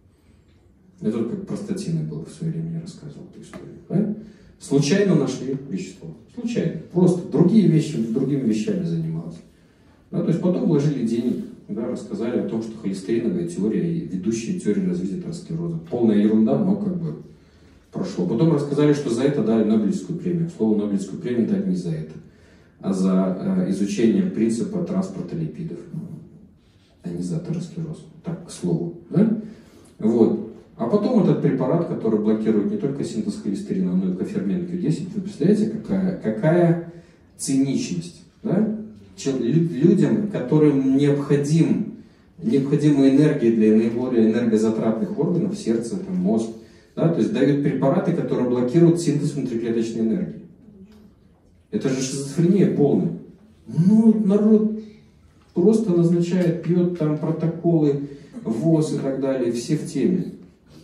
Это вот как простатиной был в свое время, я рассказывал эту историю. Да? Случайно нашли вещество. Случайно. Просто другими вещами занималась. Да, то есть потом вложили денег, да, рассказали о том, что холестериновая теория и ведущая теория развития атеросклероза. Полная ерунда, но как бы прошло. Потом рассказали, что за это дали Нобелевскую премию. К слову, Нобелевскую премию дали не за это, а за изучение принципа транспорта липидов, а не за атеросклероз. Так, к слову. Да? Вот. А потом этот препарат, который блокирует не только синтез холестерина, но и кофермент Q10, вы представляете, какая циничность, да? Людям, которым необходима энергия для наиболее энергозатратных органов, сердце, там, мозг, да? То есть дают препараты, которые блокируют синтез внутриклеточной энергии. Это же шизофрения полная. Ну, народ просто назначает, пьет там протоколы, ВОЗ и так далее, все в теме.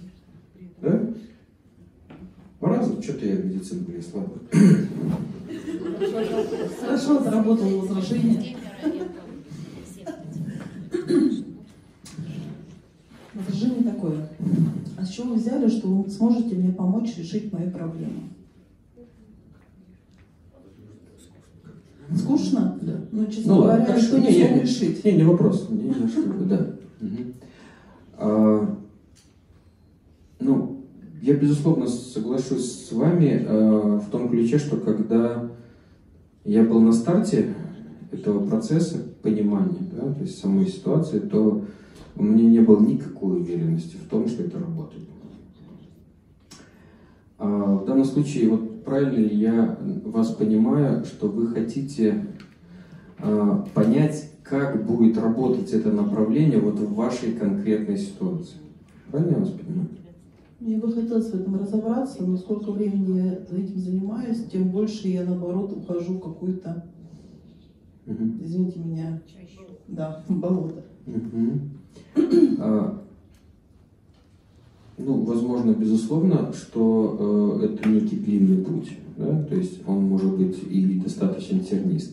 Да? По-разному, что-то я в медицинку лез, ладно. Хорошо заработало возражение. Возражение такое. А с чего вы взяли, что вы сможете мне помочь решить мои проблемы? Скучно? Да. Ну, честно говоря, ладно, что не смог решить. Не вопрос. Да. Ну, я, безусловно, соглашусь с вами в том ключе, что когда я был на старте этого процесса понимания, да, то есть самой ситуации, то у меня не было никакой уверенности в том, что это работает. В данном случае, вот правильно ли я вас понимаю, что вы хотите понять, как будет работать это направление вот в вашей конкретной ситуации? Правильно я вас понимаю? Мне бы хотелось в этом разобраться, но сколько времени я этим занимаюсь, тем больше я, наоборот, ухожу в какую-то, извините меня, да, болото. Ну, возможно, безусловно, что это некий длинный путь, да? То есть он может быть и достаточно тернист.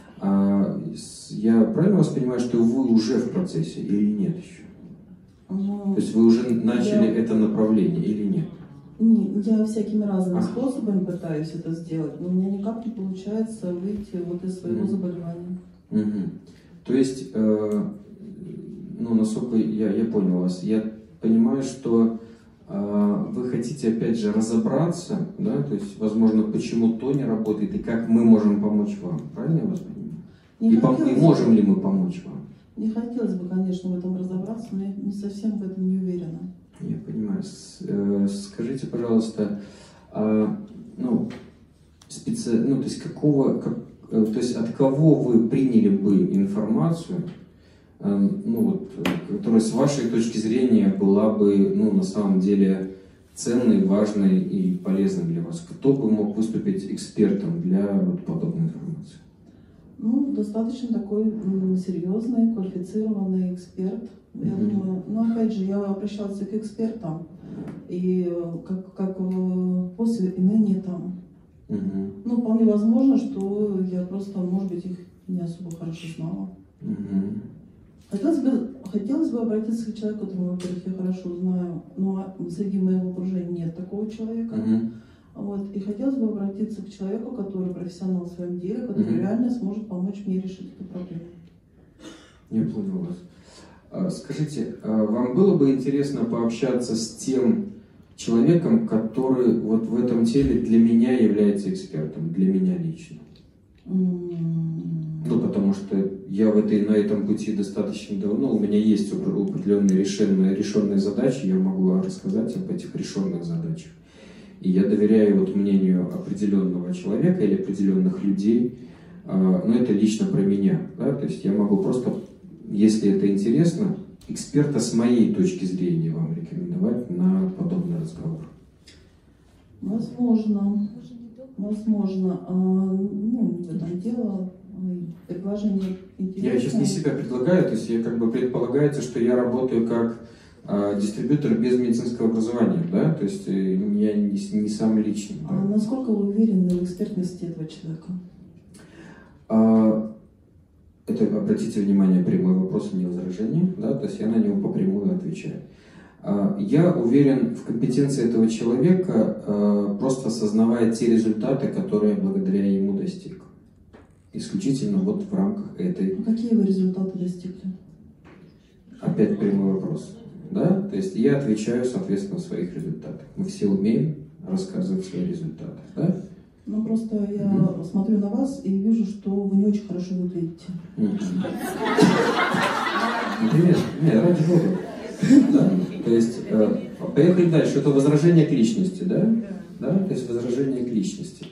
Я правильно вас понимаю, что вы уже в процессе или нет еще? То есть вы уже начали это направление или нет? Я всякими разными способами пытаюсь это сделать, но у меня никак не получается выйти вот из своего заболевания. То есть, ну, насколько я понял вас, я понимаю, что вы хотите опять же разобраться, да, то есть, возможно, почему то не работает и как мы можем помочь вам. Правильно я вас понимаю? И можем ли мы помочь вам? Не хотелось бы, конечно, в этом разобраться, но я не совсем в этом не уверена. Я понимаю. Скажите, пожалуйста, ну, то есть то есть от кого вы приняли бы информацию, ну, вот, которая с вашей точки зрения была бы, ну, на самом деле ценной, важной и полезной для вас? Кто бы мог выступить экспертом для вот подобной информации? Ну, достаточно такой серьезный, квалифицированный эксперт. Я думаю, ну, опять же, я обращалась к экспертам, и как после и ныне там. Ну, вполне возможно, что я просто, может быть, их не особо хорошо знала. Хотелось бы обратиться к человеку, которого, во-первых, я хорошо знаю, но среди моего окружения нет такого человека. Вот. И хотелось бы обратиться к человеку, который профессионал в своем деле, который реально сможет помочь мне решить эту проблему. Я понял вас. Скажите, вам было бы интересно пообщаться с тем человеком, который вот в этом теле для меня является экспертом, для меня лично? Ну, потому что я на этом пути достаточно давно, у меня есть определенные решенные задачи, я могу рассказать об этих решенных задачах. И я доверяю вот мнению определенного человека или определенных людей, но это лично про меня, да? То есть я могу просто, если это интересно, эксперта с моей точки зрения вам рекомендовать на подобный разговор. Возможно, ну, в этом дело, предложение интересное. Я сейчас не себя предлагаю, то есть я как бы предполагается, что я работаю как дистрибьютор без медицинского образования, да, то есть я не сам лично. Да. А насколько вы уверены в экспертности этого человека? Это, обратите внимание, прямой вопрос, а не возражение, да, то есть я на него по прямую отвечаю. Я уверен в компетенции этого человека, просто осознавая те результаты, которые я благодаря ему достиг. Исключительно вот в рамках этой. Какие вы результаты достигли? Опять прямой вопрос. Да? То есть я отвечаю, соответственно, в своих результатах. Мы все умеем рассказывать свои результаты. Да? Ну, просто я смотрю на вас и вижу, что вы не очень хорошо выглядите. Например, нет, ради бога. Да? То есть, поехали дальше. Это возражение к личности, да? Да? То есть возражение к личности.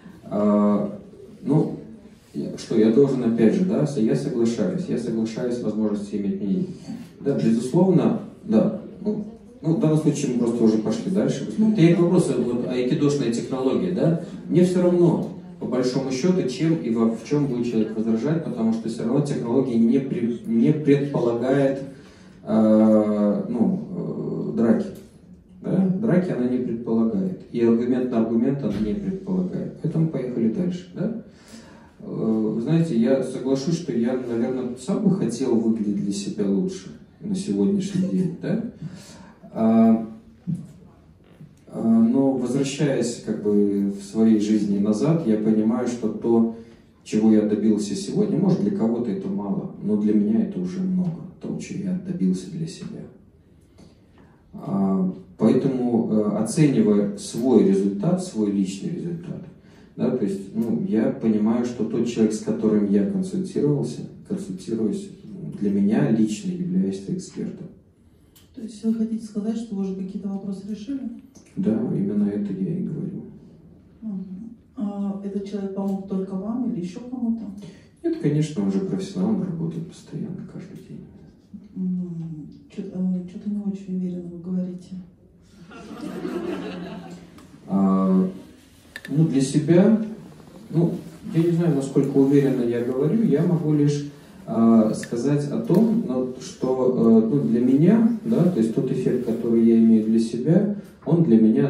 Ну, что я должен, опять же, да, я соглашаюсь с возможностью иметь мнение. Да, безусловно, да. Ну, в данном случае мы просто уже пошли дальше. Это вопрос вот, айкидошной технологии, да? Мне все равно, по большому счету, чем и в чем будет человек возражать, потому что все равно технология не предполагает драки. Да? Драки она не предполагает. И аргумент на аргумент она не предполагает. Поэтому поехали дальше. Да? Вы знаете, я соглашусь, что я, наверное, сам бы хотел выглядеть для себя лучше на сегодняшний день. Да? Но возвращаясь как бы в своей жизни назад, я понимаю, что то, чего я добился сегодня, может для кого-то это мало, но для меня это уже много, того, чего я добился для себя. Поэтому, оценивая свой результат, свой личный результат, да, то есть, я понимаю, что тот человек, с которым я консультируюсь, для меня лично является экспертом. То есть вы хотите сказать, что вы уже какие-то вопросы решили? Да, именно это я и говорю. А этот человек помог только вам или еще кому-то? Нет, конечно, он же профессионал, он работает постоянно, каждый день. Что-то не очень уверенно вы говорите. Для себя, я не знаю, насколько уверенно я говорю, я могу лишь сказать о том, что для меня, да, то есть тот эффект, который я имею для себя,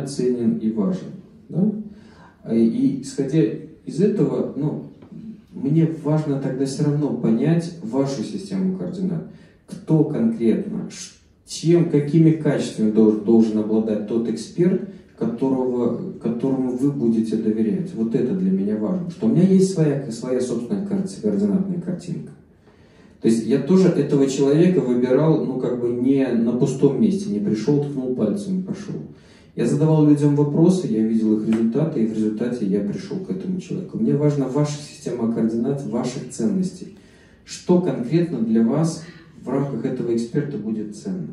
меня ценен и важен. Да? И исходя из этого, ну, мне важно тогда все равно понять вашу систему координат. Кто конкретно, какими качествами должен обладать тот эксперт, которому вы будете доверять. Вот это для меня важно. Что у меня есть своя собственная координатная картинка. То есть я тоже этого человека выбирал, ну, как бы не на пустом месте, не пришел, ткнул пальцем и пошел. Я задавал людям вопросы, я видел их результаты, и в результате я пришел к этому человеку. Мне важна ваша система координат, ваших ценностей. Что конкретно для вас в рамках этого эксперта будет ценно?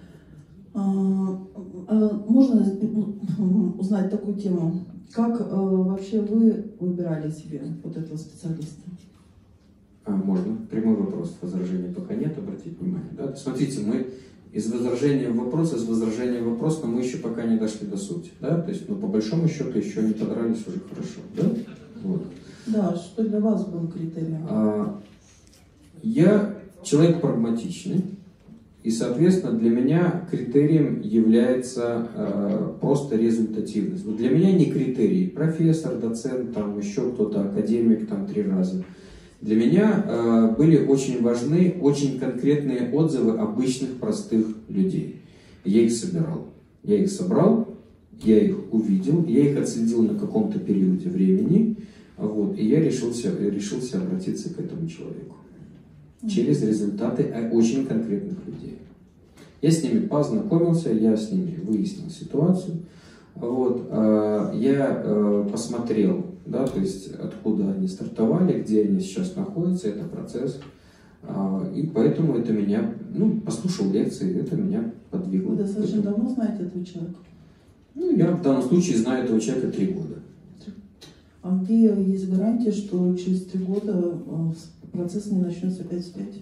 Можно узнать такую тему? Как вообще вы выбирали себе вот этого специалиста? Можно. Прямой вопрос. Возражений пока нет, обратите внимание. Да? Смотрите, мы из возражения в вопрос, но мы еще пока не дошли до сути. Да? То есть, ну, по большому счету, еще не подрались, уже хорошо. Да? Вот. Да, что для вас был критерием? Я человек прагматичный, и, соответственно, для меня критерием является просто результативность. Вот для меня не критерий профессор, доцент, там еще кто-то, академик, там 3 раза. Для меня были очень важны очень конкретные отзывы обычных простых людей. Я их собирал. Я их собрал, я их увидел, я их отследил на каком-то периоде времени, вот, и я решился обратиться к этому человеку через результаты очень конкретных людей. Я с ними познакомился, я с ними выяснил ситуацию, вот, я посмотрел, да, то есть откуда они стартовали, где они сейчас находятся, это процесс, и поэтому это меня, ну, послушал лекции, это меня подвигло. Вы достаточно давно знаете этого человека? Ну, я в данном случае знаю этого человека 3 года. А где есть гарантия, что через 3 года процесс не начнется опять вспять?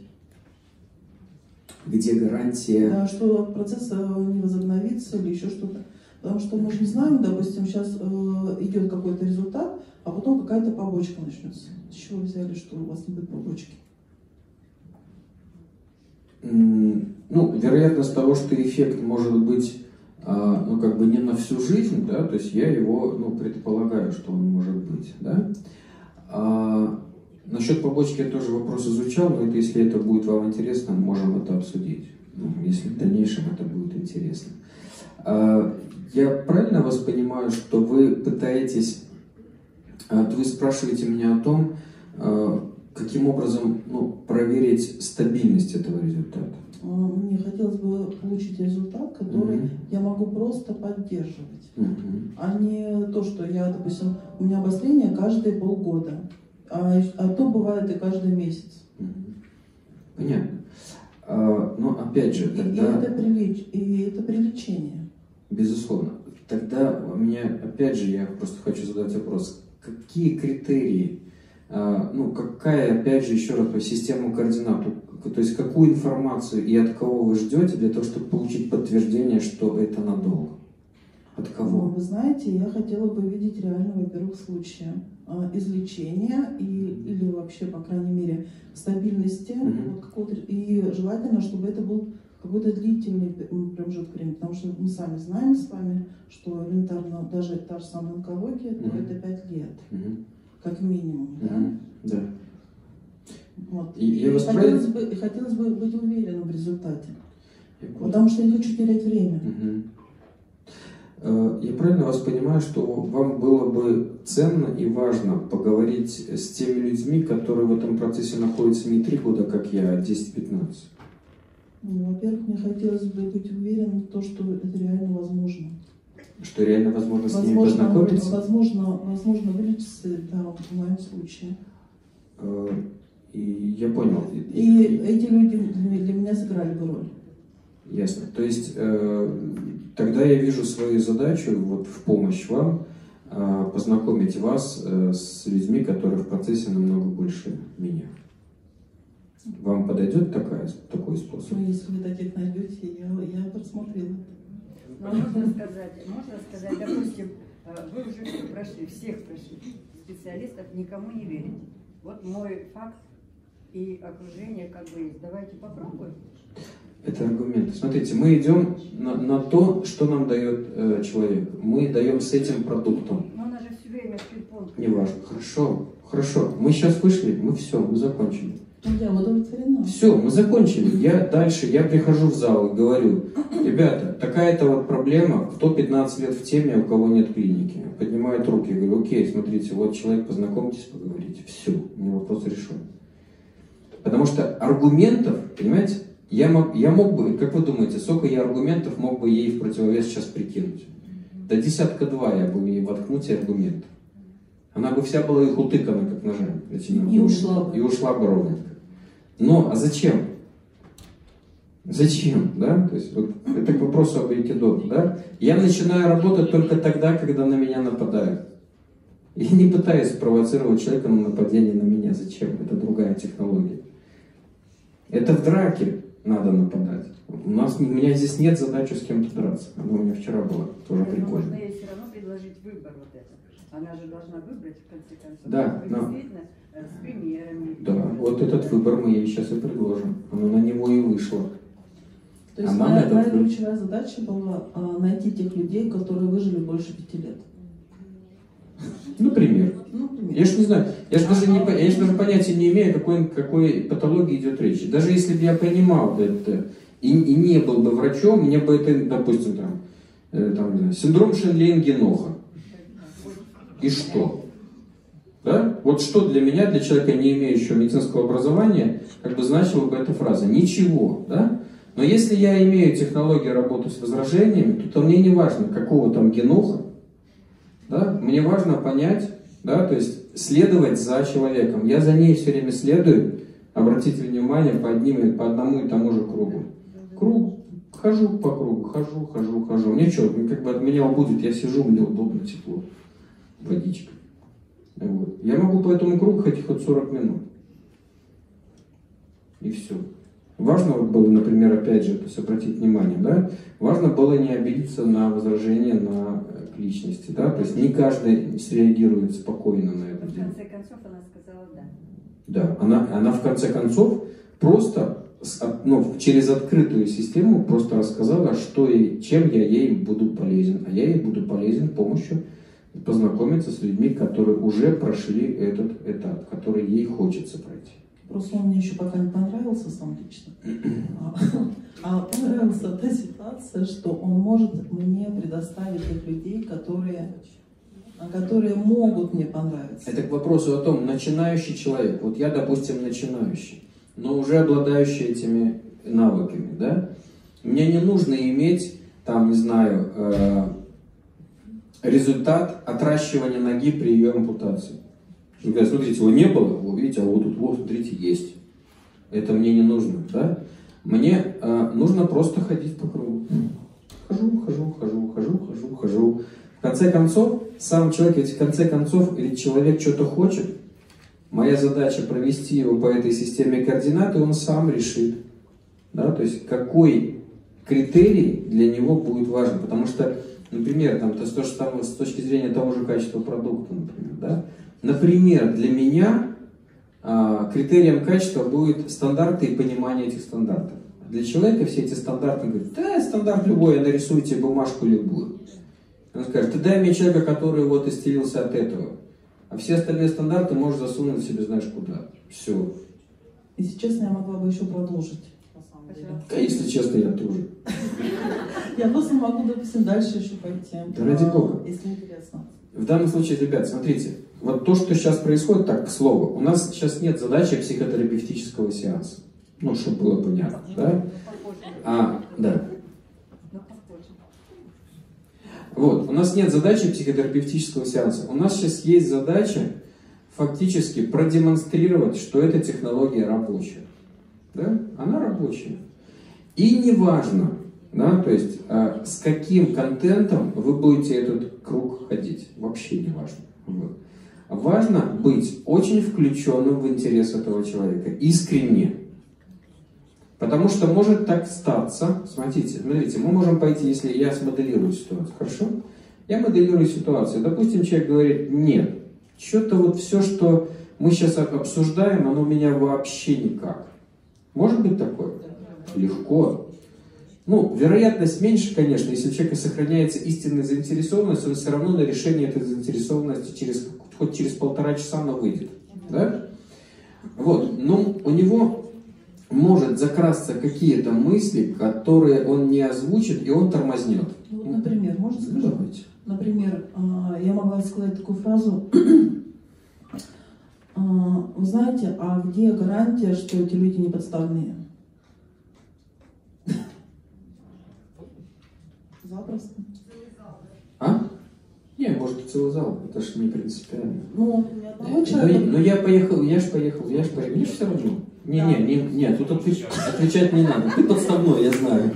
Где гарантия? Да, что процесс не возобновится или еще что-то. Потому что мы же не знаем, допустим, сейчас идет какой-то результат, а потом какая-то побочка начнется. С чего вы взяли, что у вас не будет побочки? Ну, вероятность того, что эффект может быть, ну, как бы не на всю жизнь, да, то есть я его, ну, предполагаю, что он может быть, да. Насчет побочки я тоже вопрос изучал, но это, если это будет вам интересно, можем это обсудить, ну, если в дальнейшем это будет интересно. Я правильно вас понимаю, что вы пытаетесь, вы спрашиваете меня о том, каким образом, ну, проверить стабильность этого результата? Мне хотелось бы получить результат, который я могу просто поддерживать, а не то, что я, допустим, у меня обострение каждые полгода, а то бывает и каждый месяц. Понятно. Но опять же, тогда... И это прилечение. Безусловно. Тогда у меня, опять же, я просто хочу задать вопрос. Какие критерии, ну, какая, опять же, еще раз, систему координат, то есть какую информацию и от кого вы ждете для того, чтобы получить подтверждение, что это надолго? От кого? Вы знаете, я хотела бы видеть реально, во-первых, случаи излечения или вообще, по крайней мере, стабильности вот какого-то, и желательно, чтобы это был какой-то длительный промежуток времени, потому что мы сами знаем с вами, что элементарно даже та же самая онкология, то это 5 лет, как минимум, да? Да. Вот. И хотелось бы быть уверенным в результате, потому что я не хочу терять время. Я правильно вас понимаю, что вам было бы ценно и важно поговорить с теми людьми, которые в этом процессе находятся не 3 года, как я, а 10-15? Ну, во-первых, мне хотелось бы быть уверенным в том, что это реально возможно. Что реально возможно с ними познакомиться? Возможно вылечиться, да, в моем случае. И я понял. И эти люди для меня сыграли бы роль. Ясно. То есть тогда я вижу свою задачу вот в помощь вам познакомить вас с людьми, которые в процессе намного больше меня. Вам подойдет такой способ? Ну, если вы таких найдете, я просмотрела. Можно сказать, допустим, вы уже все прошли, всех прошли, специалистов никому не верите. Вот мой факт и окружение как бы есть. Давайте попробуем. Это аргументы. Смотрите, мы идем на то, что нам дает человек. Мы даем с этим продуктом. Но она же все время в пинг-понг. Неважно. Хорошо, хорошо. Мы сейчас вышли, мы закончили. Я удовлетворена. Все, мы закончили. Я прихожу в зал и говорю: ребята, такая-то вот проблема, кто 15 лет в теме, у кого нет клиники. Поднимают руки, я говорю: окей, смотрите, вот человек, познакомьтесь, поговорите. Все, у меня вопрос решен. Потому что аргументов, понимаете, я мог бы, как вы думаете, сколько я аргументов мог бы ей в противовес сейчас прикинуть? До 10-2 я бы ей воткнуть аргументов. Она бы вся была их утыкана, как ножами. И ушла бы. И ушла бы ровненько. Но, а зачем? Зачем, да? То есть, вот, это к вопросу об айкидо, да? Я начинаю работать только тогда, когда на меня нападают. Я не пытаюсь спровоцировать человека на нападение на меня. Зачем? Это другая технология. Это в драке надо нападать. У меня здесь нет задачи с кем-то драться. Она у меня вчера была, тоже Но прикольно. можно ей все равно предложить выбор вот это. Она же должна выбрать, в конце концов. Да, Вы но... действительно с примерами. Да, вот этот выбор мы ей сейчас и предложим. Она на него и вышла. То есть моя ключевая задача была найти тех людей, которые выжили больше 5 лет. Например. Я же не знаю, я же даже понятия не имею, какой патологии идет речь. Даже если бы я понимал это и не был бы врачом, мне бы это, допустим, там синдром Шенлейн-Геноха. И что? Да? Вот что для меня, для человека, не имеющего медицинского образования, как бы значила бы эта фраза? Ничего, да? Но если я имею технологию работы с возражениями, то мне не важно, какого там геноха, да? Мне важно понять, да, то есть следовать за человеком. Я за ней все время следую, обратите внимание, по одному и тому же кругу. Хожу по кругу, хожу. Мне что, как бы от меня убудет, я сижу, мне удобно, тепло, водичка. Вот. Я могу по этому кругу ходить хоть 40 минут. И все. Важно было, например, опять же, обратить внимание, да? Важно было не обидеться на возражение к личности, да? То есть не каждый среагирует спокойно на это. В конце концов она сказала да. Да, она в конце концов просто через открытую систему просто рассказала, чем я ей буду полезен. А я ей буду полезен помощью познакомиться с людьми, которые уже прошли этот этап, который ей хочется пройти. Просто он мне еще пока не понравился сам лично. А понравилась та ситуация, что он может мне предоставить тех людей, которые могут мне понравиться. Это к вопросу о том, начинающий человек. Вот я, допустим, начинающий, но уже обладающий этими навыками, да? Мне не нужно иметь, там, не знаю, результат отращивания ноги при ее ампутации. Смотрите, его не было, вы видите, а вот тут, вот, смотрите, есть. Это мне не нужно, да? Мне нужно просто ходить по кругу. Хожу. В конце концов, сам человек, ведь в конце концов, ведь человек что-то хочет. Моя задача провести его по этой системе координат, и он сам решит. Да? То есть, какой критерий для него будет важен. Потому что, например, там, с точки зрения того же качества продукта, например, да? Например, для меня критерием качества будут стандарты и понимание этих стандартов. Для человека все эти стандарты, он говорит: да, стандарт любой, я нарисую тебе бумажку любую. Он скажет: ты дай мне человека, который вот исцелился от этого. А все остальные стандарты можешь засунуть себе знаешь куда. Все. Если честно, я могла бы еще продолжить. На самом деле. Если честно, я тоже. Я просто могу, допустим, дальше еще пойти. Да ради бога. Если интересно. В данном случае, ребят, смотрите, вот то, что сейчас происходит, так, к слову, у нас сейчас нет задачи психотерапевтического сеанса. Ну, чтобы было понятно, да? Да. Вот, у нас нет задачи психотерапевтического сеанса. У нас сейчас есть задача фактически продемонстрировать, что эта технология рабочая. Да? Она рабочая. И неважно, да, то есть с каким контентом вы будете этот круг ходить. Вообще не важно. Вот. Важно быть очень включенным в интерес этого человека. Искренне. Потому что может так статься, смотрите, мы можем пойти, если я смоделирую ситуацию, хорошо? Я моделирую ситуацию. Допустим, человек говорит: нет, что-то вот все, что мы сейчас обсуждаем, оно у меня вообще никак. Может быть такое? Легко. Ну, вероятность меньше, конечно, если у человека сохраняется истинная заинтересованность, он все равно на решение этой заинтересованности хоть через 1,5 часа она выйдет. Да? Вот. Но у него может закрасться какие-то мысли, которые он не озвучит, и он тормознет. Ну, вот, например, можно сказать? Давайте. Например, я могла сказать такую фразу. Вы знаете, а где гарантия, что эти люди не подставные? Запросто. А? Не, может и целый зал, это же не принципиально. Ну, но я поехал, я ж поехал, мне все равно. Не, тут отвечать не надо. Ты подставной, я знаю.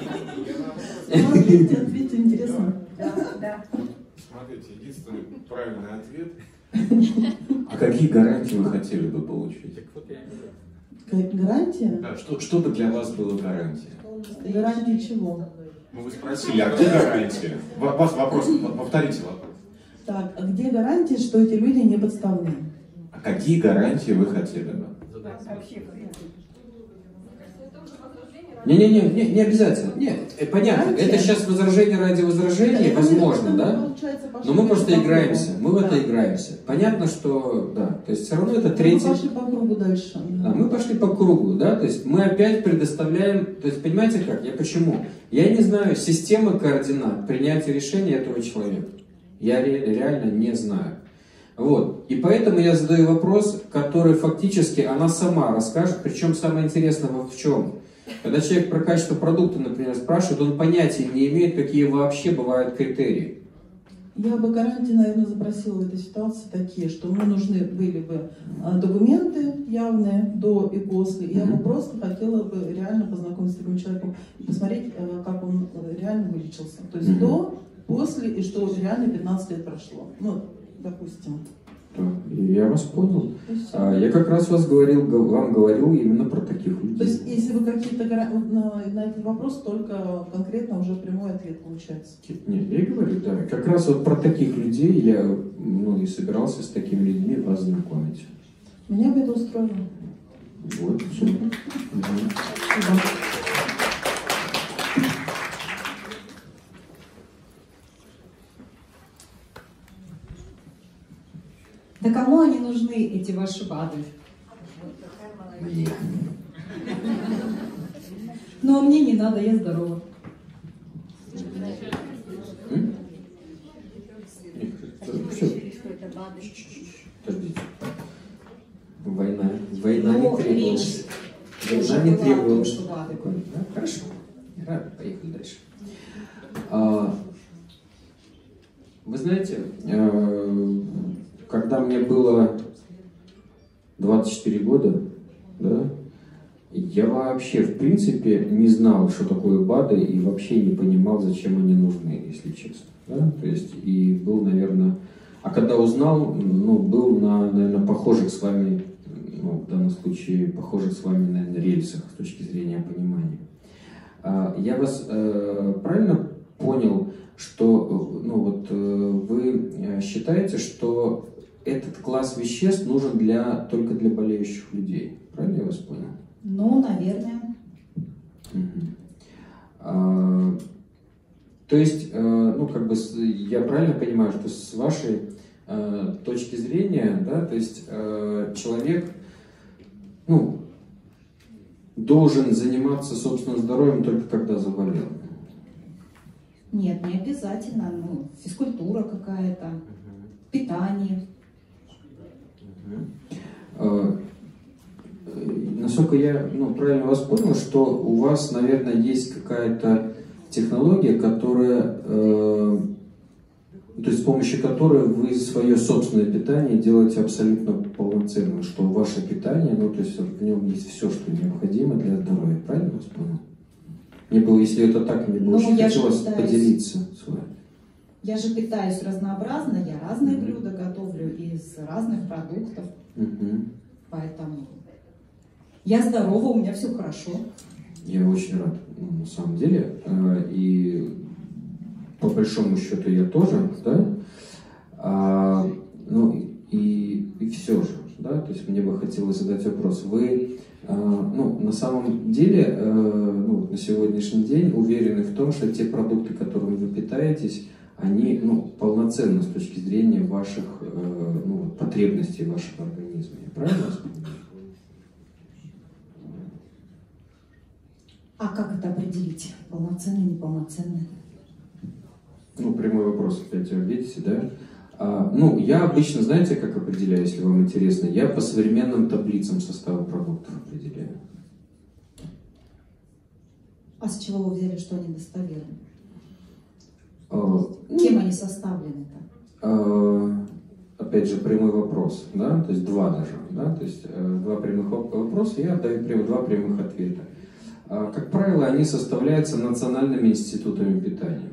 Ответьте, интересно. Да. Смотрите, единственный правильный ответ. А какие гарантии вы хотели бы получить? Гарантия? Да, что бы для вас было гарантия? Гарантия чего? Ну, вы спросили, а где гарантия? Вас вопрос, повторите вопрос. Так, а где гарантия, что эти люди не подставные? А какие гарантии вы хотели бы? Не обязательно. Нет, понятно. Это сейчас возражение ради возражения, возможно, да? Но мы просто играемся. Мы в это играемся. Понятно, что да. То есть все равно это третий. Мы пошли по кругу дальше. Да, мы пошли по кругу, да. То есть мы опять предоставляем. То есть понимаете как? Почему? Я не знаю системы координат принятия решения этого человека. Я реально не знаю. Вот. И поэтому я задаю вопрос, который фактически она сама расскажет. Причем самое интересное в чем? Когда человек про качество продукта, например, спрашивает, он понятия не имеет, какие вообще бывают критерии. Я бы гарантии, наверное, запросила в этой ситуации такие, что мне нужны были бы документы явные до и после. Я бы просто хотела бы реально познакомиться с таким человеком и посмотреть, как он реально вылечился. То есть до, после и что реально 15 лет прошло. Ну, допустим. Я вас понял. Я как раз вам говорил именно про таких людей. То есть, если вы какие-то на этот вопрос, только конкретно уже прямой ответ получается. Нет, я говорю, да. Как раз вот про таких людей я и собирался с такими людьми вас знакомить. Меня бы это устроило. Вот, все. Да кому они нужны, эти ваши БАДы? Мне. Ну, а мне не надо, я здорова. Подождите. Война не требовалась. Война не требовалась. Да? Хорошо. Рад, поехали дальше. Вы знаете, когда мне было 24 года, да, я вообще, в принципе, не знал, что такое БАДы, и вообще не понимал, зачем они нужны, если честно. Да? То есть, и был, наверное... А когда узнал, был на, наверное, похожих с вами, в данном случае, похожих с вами, наверное, рельсах с точки зрения понимания. Я вас правильно понял, что вы считаете, что этот класс веществ нужен только для болеющих людей? Правильно я вас понял? Ну, наверное. То есть, я правильно понимаю, что с вашей точки зрения, да, то есть человек, должен заниматься собственным здоровьем только когда заболел? Нет, не обязательно. Физкультура какая-то, питание. Насколько я правильно вас понял, что у вас, наверное, есть какая-то технология, которая, то есть с помощью которой вы свое собственное питание делаете абсолютно полноценным, что ваше питание, то есть в нем есть все, что необходимо для здоровья. Правильно вас понял? Мне было, если это так, мне было очень хотелось поделиться с вами. Я же питаюсь разнообразно, я разные блюда готовлю из разных продуктов. Поэтому я здорова, у меня все хорошо. Я очень рад, на самом деле. И по большому счету я тоже, да. И все же, да, то есть мне бы хотелось задать вопрос. Вы, на самом деле, на сегодня сегодняшний день уверены в том, что те продукты, которыми вы питаетесь, они полноценны с точки зрения ваших потребностей в вашем организме. Правильно? А как это определить? Полноценный, неполноценный? Прямой вопрос опять, видите, да? Я обычно, знаете, как определяю, если вам интересно? Я по современным таблицам состава продуктов определяю. А с чего вы взяли, что они достоверны? Кем они составлены-то? Опять же, прямой вопрос, да? То есть два даже, да? То есть два прямых вопроса, я даю два прямых ответа. Как правило, они составляются национальными институтами питания.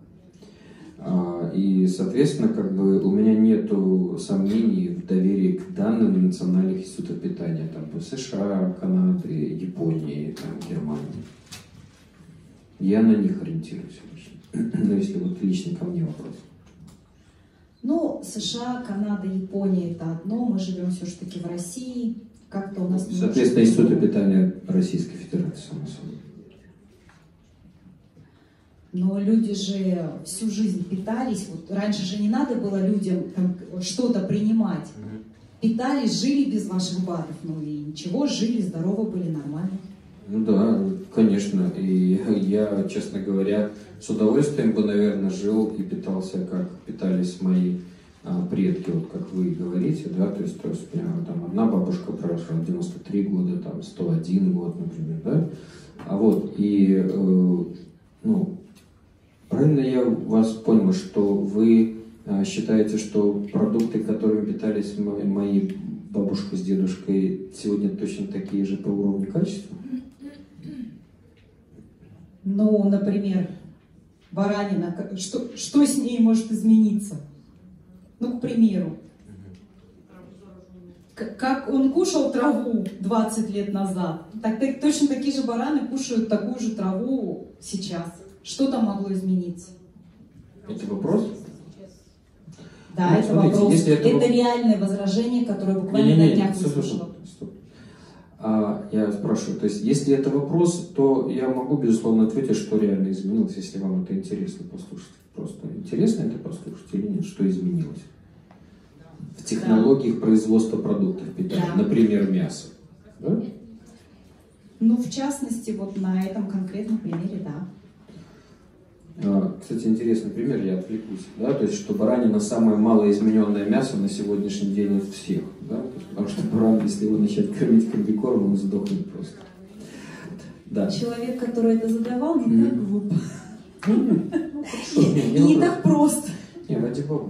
И, соответственно, у меня нету сомнений в доверии к данным национальных институтов питания, там, по США, Канады, Японии, там, Германии. Я на них ориентируюсь обычно. Если лично ко мне вопрос. США, Канада, Япония — это одно, мы живем все-таки в России. Как-то у нас... Соответственно, институты питания Российской Федерации, само собой. Но люди же всю жизнь питались. Раньше же не надо было людям что-то принимать. Питались, жили без ваших БАДов. И ничего, жили, здорово были, нормально. Да, конечно. И я, честно говоря, с удовольствием бы, наверное, жил и питался, как питались мои предки, как вы говорите, да, то есть у меня там одна бабушка прожила 93 года, там 101 год, например, да, правильно я вас понял, что вы считаете, что продукты, которыми питались мои бабушка с дедушкой, сегодня точно такие же по уровню качества? Например, баранина, что с ней может измениться? К примеру, как он кушал траву 20 лет назад, точно такие же бараны кушают такую же траву сейчас. Что там могло измениться? Это вопрос? Да, это смотрите, вопрос. Это реальное возражение, которое буквально на днях услышала. Я спрашиваю, то есть, если это вопрос, то я могу, безусловно, ответить, что реально изменилось, если вам это интересно послушать. Просто интересно это послушать или нет, что изменилось? В технологиях производства продуктов питания, например, мясо. Да? В частности, на этом конкретном примере, да. Кстати, интересный пример, я отвлекусь. Да? То есть, что баранина самое малоизмененное мясо на сегодняшний день из всех. Да? Потому что баран, если его начать кормить комбикормом, он сдохнет просто. Да. Человек, который это задавал, не так глуп. И не так просто. Не, ради бога.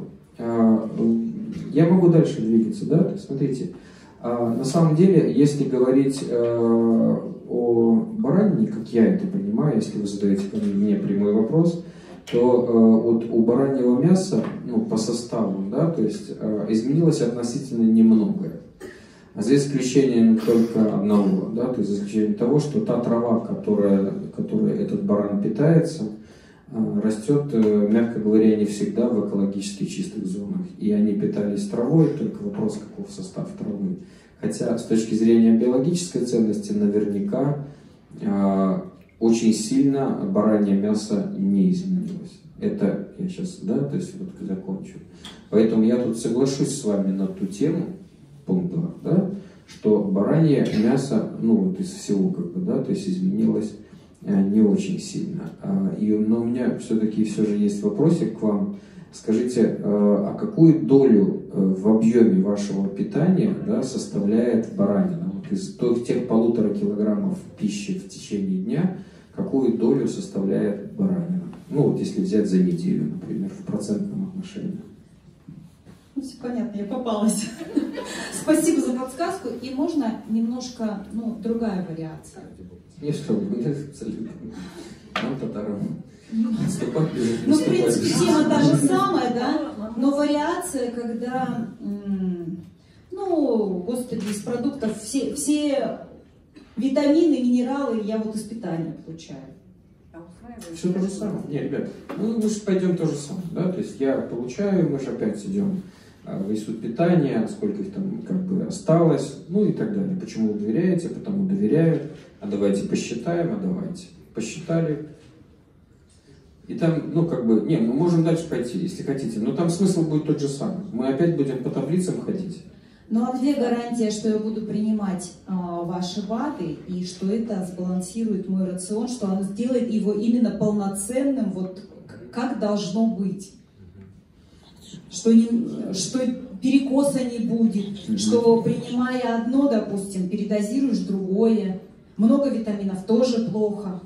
Я могу дальше двигаться, да? То есть, смотрите, на самом деле, если говорить о баранине, как я это понимаю, если вы задаете мне прямой вопрос, то у бараньего мяса, по составу, да, то есть изменилось относительно немногое. За исключением только одного, да, то есть за исключением того, что та трава, которой этот баран питается, растет, мягко говоря, не всегда в экологически чистых зонах. И они питались травой, только вопрос, каков состав травы. Хотя с точки зрения биологической ценности наверняка очень сильно баранье мясо не изменилось. Это я сейчас, да, то есть закончу. Поэтому я тут соглашусь с вами на ту тему, пункт 2, да, что баранье мясо, из всего, да, то есть изменилось не очень сильно. Но у меня все-таки все же есть вопросик к вам. Скажите, а какую долю в объеме вашего питания, да, составляет баранина? Из тех 1,5 килограммов пищи в течение дня, какую долю составляет баранина? Если взять за неделю, например, в процентном отношении. Все понятно, я попалась. Спасибо за подсказку. И можно немножко, другая вариация. Нет, что вы, абсолютно. Нам, татарам. В принципе, тема та же самая, да? Но вариация, когда, господи, из продуктов все витамины, минералы я из питания получаю. Все то же самое. Не, ребят, мы же пойдем то же самое, да? То есть я получаю, мы же опять идем в институт питания, сколько их там осталось, и так далее. Почему вы доверяете? Потому доверяют. А давайте посчитаем, а давайте. посчитали. И там, ну, как бы, не, мы можем дальше пойти, если хотите, но там смысл будет тот же самый. Мы опять будем по таблицам ходить. Ну, а где гарантия, что я буду принимать ваши БАДы, и что это сбалансирует мой рацион, что оно сделает его именно полноценным, вот как должно быть? Что перекоса не будет, что принимая одно, допустим, передозируешь другое. Много витаминов тоже плохо.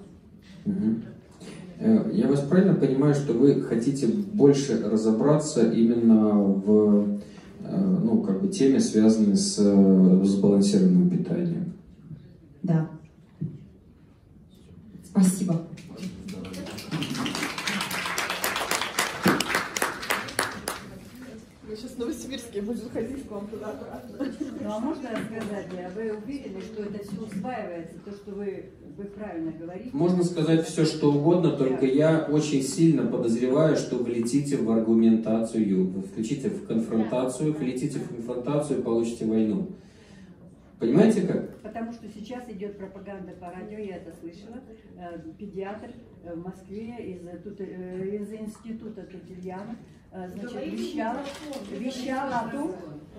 Я вас правильно понимаю, что вы хотите больше разобраться именно в, ну, как бы теме, связанной с сбалансированным питанием? Да. Спасибо. Мы сейчас в Новосибирске будем ходить к вам туда-обратно. Ну а можно сказать, вы уверены, что это все усваивается, то, что вы правильно говорите? Можно сказать все, что угодно, только я очень сильно подозреваю, что вы летите в аргументацию, вы влетите в конфронтацию, влетите в конфронтацию и получите войну. Понимаете как? Потому что сейчас идет пропаганда по радио, я это слышала. Педиатр в Москве из института Тутильяна, значит, вещала тут.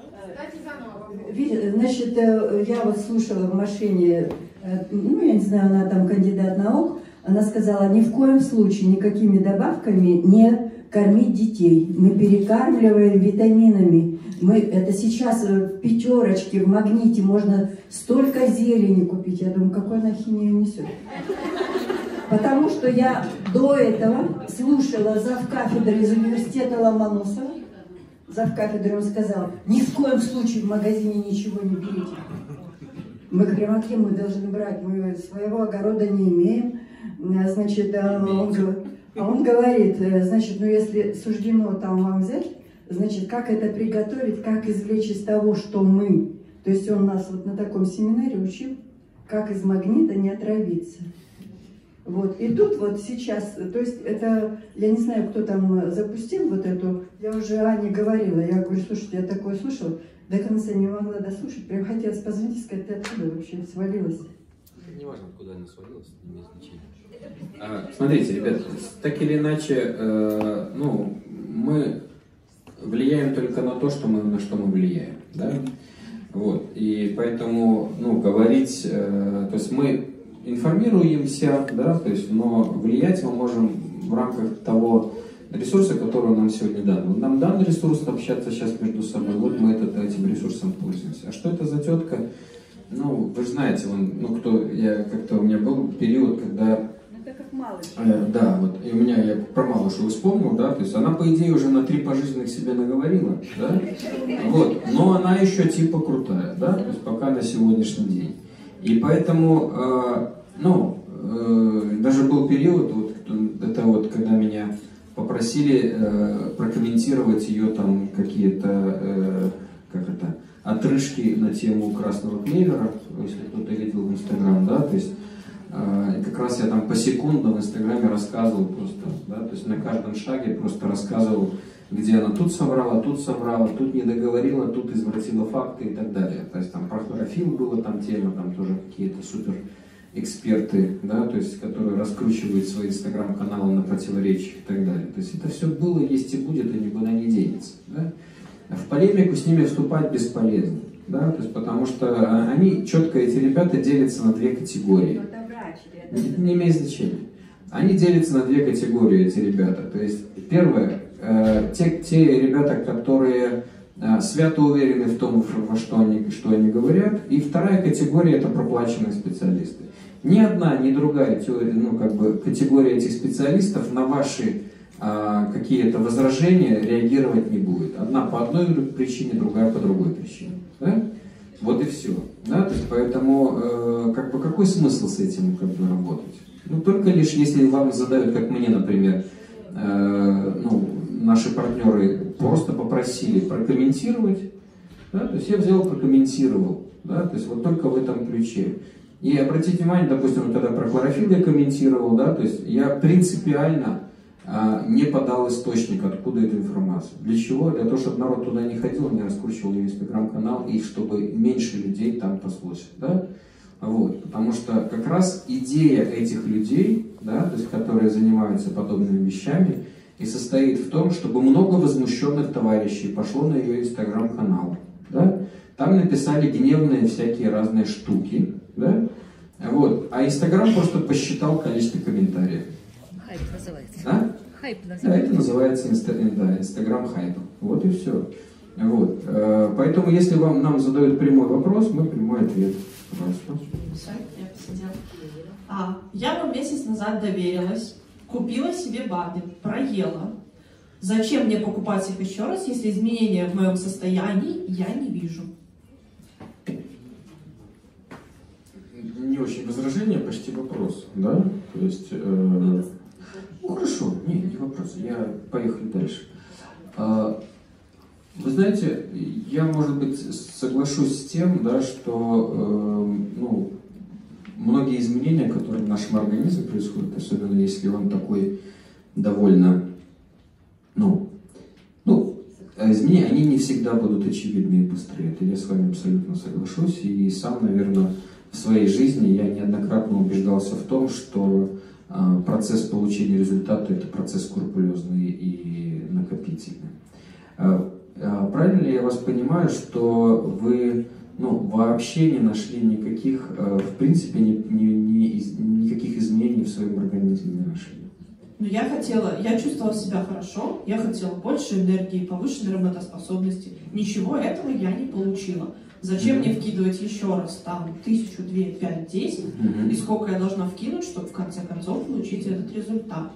Значит, я вот слушала в машине, ну, я не знаю, она там кандидат наук, она сказала, ни в коем случае никакими добавками не кормить детей. Мы перекармливаем витаминами. Это сейчас в пятерочке, в Магните можно столько зелени купить. Я думаю, какой она химию несет. Потому что я до этого слушала завкафедры из университета Ломоносова. Завкафедры он сказал, ни в коем случае в магазине ничего не берите. Мы говорим, а где мы должны брать? Мы своего огорода не имеем. Значит, он говорит, значит, ну если суждено там вам взять, значит, как это приготовить, как извлечь из того, что мы. То есть он нас вот на таком семинаре учил, как из магнита не отравиться. Вот. И тут вот сейчас, то есть это, я не знаю, кто там запустил вот эту, я уже Ане говорила, я говорю, слушайте, я такое слушала, до конца не могла дослушать, прям хотелось позвонить, сказать, ты откуда вообще свалилась? Не важно, откуда она свалилась, не имеет значения. Смотрите, ребят, так или иначе, ну, мы влияем только на то, на что мы влияем, да? Вот, и поэтому, ну, говорить, то есть мы информируемся, да, то есть, но влиять мы можем в рамках того ресурса, который нам сегодня дан. Нам дан ресурс общаться сейчас между собой, вот мы этим ресурсом пользуемся. А что это за тетка? Ну, вы же знаете, у меня был период, когда... Это как Малыш. Да, вот, и у меня, я про Малышу вспомнил, да, то есть она, по идее, уже на 3 пожизненных себе наговорила, да, вот, но она еще типа крутая, да, то есть пока на сегодняшний день. И поэтому, даже был период, вот, это вот, когда меня попросили прокомментировать ее там какие-то, отрыжки на тему красного клевера, если кто-то видел в Инстаграм, да, то есть как раз я там посекундно в Инстаграме рассказывал просто, да, то есть на каждом шаге просто рассказывал, где она тут соврала, тут не договорила, тут извратила факты и так далее. То есть там про хлорофилл была там тема, там тоже какие-то супер эксперты, да, то есть которые раскручивают свои инстаграм-каналы на противоречиях и так далее. То есть это все было, есть и будет, и никуда не денется. Да? А в полемику с ними вступать бесполезно, да, то есть потому что они четко, эти ребята делятся на 2 категории. Не имеет значения. Они делятся на 2 категории, эти ребята. То есть первое, те ребята, которые свято уверены в том, во что они говорят, и вторая категория — это проплаченные специалисты. Ни одна, ни другая категория этих специалистов на ваши какие-то возражения реагировать не будет. Одна по одной причине, другая по другой причине. Да? Вот и все. Да? То есть, поэтому какой смысл с этим работать? Ну, только лишь если вам задают, как мне, например, наши партнеры просто попросили прокомментировать, да? То есть я взял, прокомментировал, да? То есть вот только в этом ключе. И обратите внимание, допустим, когда про хлорофилл я комментировал, да, то есть я принципиально не подал источник, откуда эта информация. Для чего? Для того, чтобы народ туда не ходил, не раскручивал ее инстаграм-канал, и чтобы меньше людей там послушать. Да? Вот, потому что как раз идея этих людей, да, то есть, которые занимаются подобными вещами, и состоит в том, чтобы много возмущенных товарищей пошло на ее инстаграм-канал. Да? Там написали гневные всякие разные штуки. Да? Вот. А инстаграм просто посчитал количество комментариев. Хайп называется. А? Хайп называется. Да, это называется инстаграм хайп. Вот и все. Вот. Поэтому, если нам задают прямой вопрос, мы прямой ответ. Пожалуйста. Все, я посидела. Я вам месяц назад доверилась, купила себе БАДы, проела. Зачем мне покупать их еще раз, если изменения в моем состоянии я не вижу? Не очень возражение, почти вопрос, да? То есть, ну хорошо, не вопрос, поехали дальше. Вы знаете, я, может быть, соглашусь с тем, да, что ну, многие изменения, которые в нашем организме происходят, особенно если он такой довольно, изменения, они не всегда будут очевидны и быстрые. Это я с вами абсолютно соглашусь. И сам, наверное, в своей жизни я неоднократно убеждался в том, что процесс получения результата – это процесс скрупулезный и накопительный. Правильно ли я вас понимаю, что вы вообще не нашли никаких, в принципе, никаких изменений в своем организме не нашли? Я чувствовала себя хорошо, я хотела больше энергии, повышенной работоспособности. Ничего этого я не получила. Зачем мне вкидывать еще раз там 1000, 2, 5, 10? И сколько я должна вкинуть, чтобы в конце концов получить этот результат?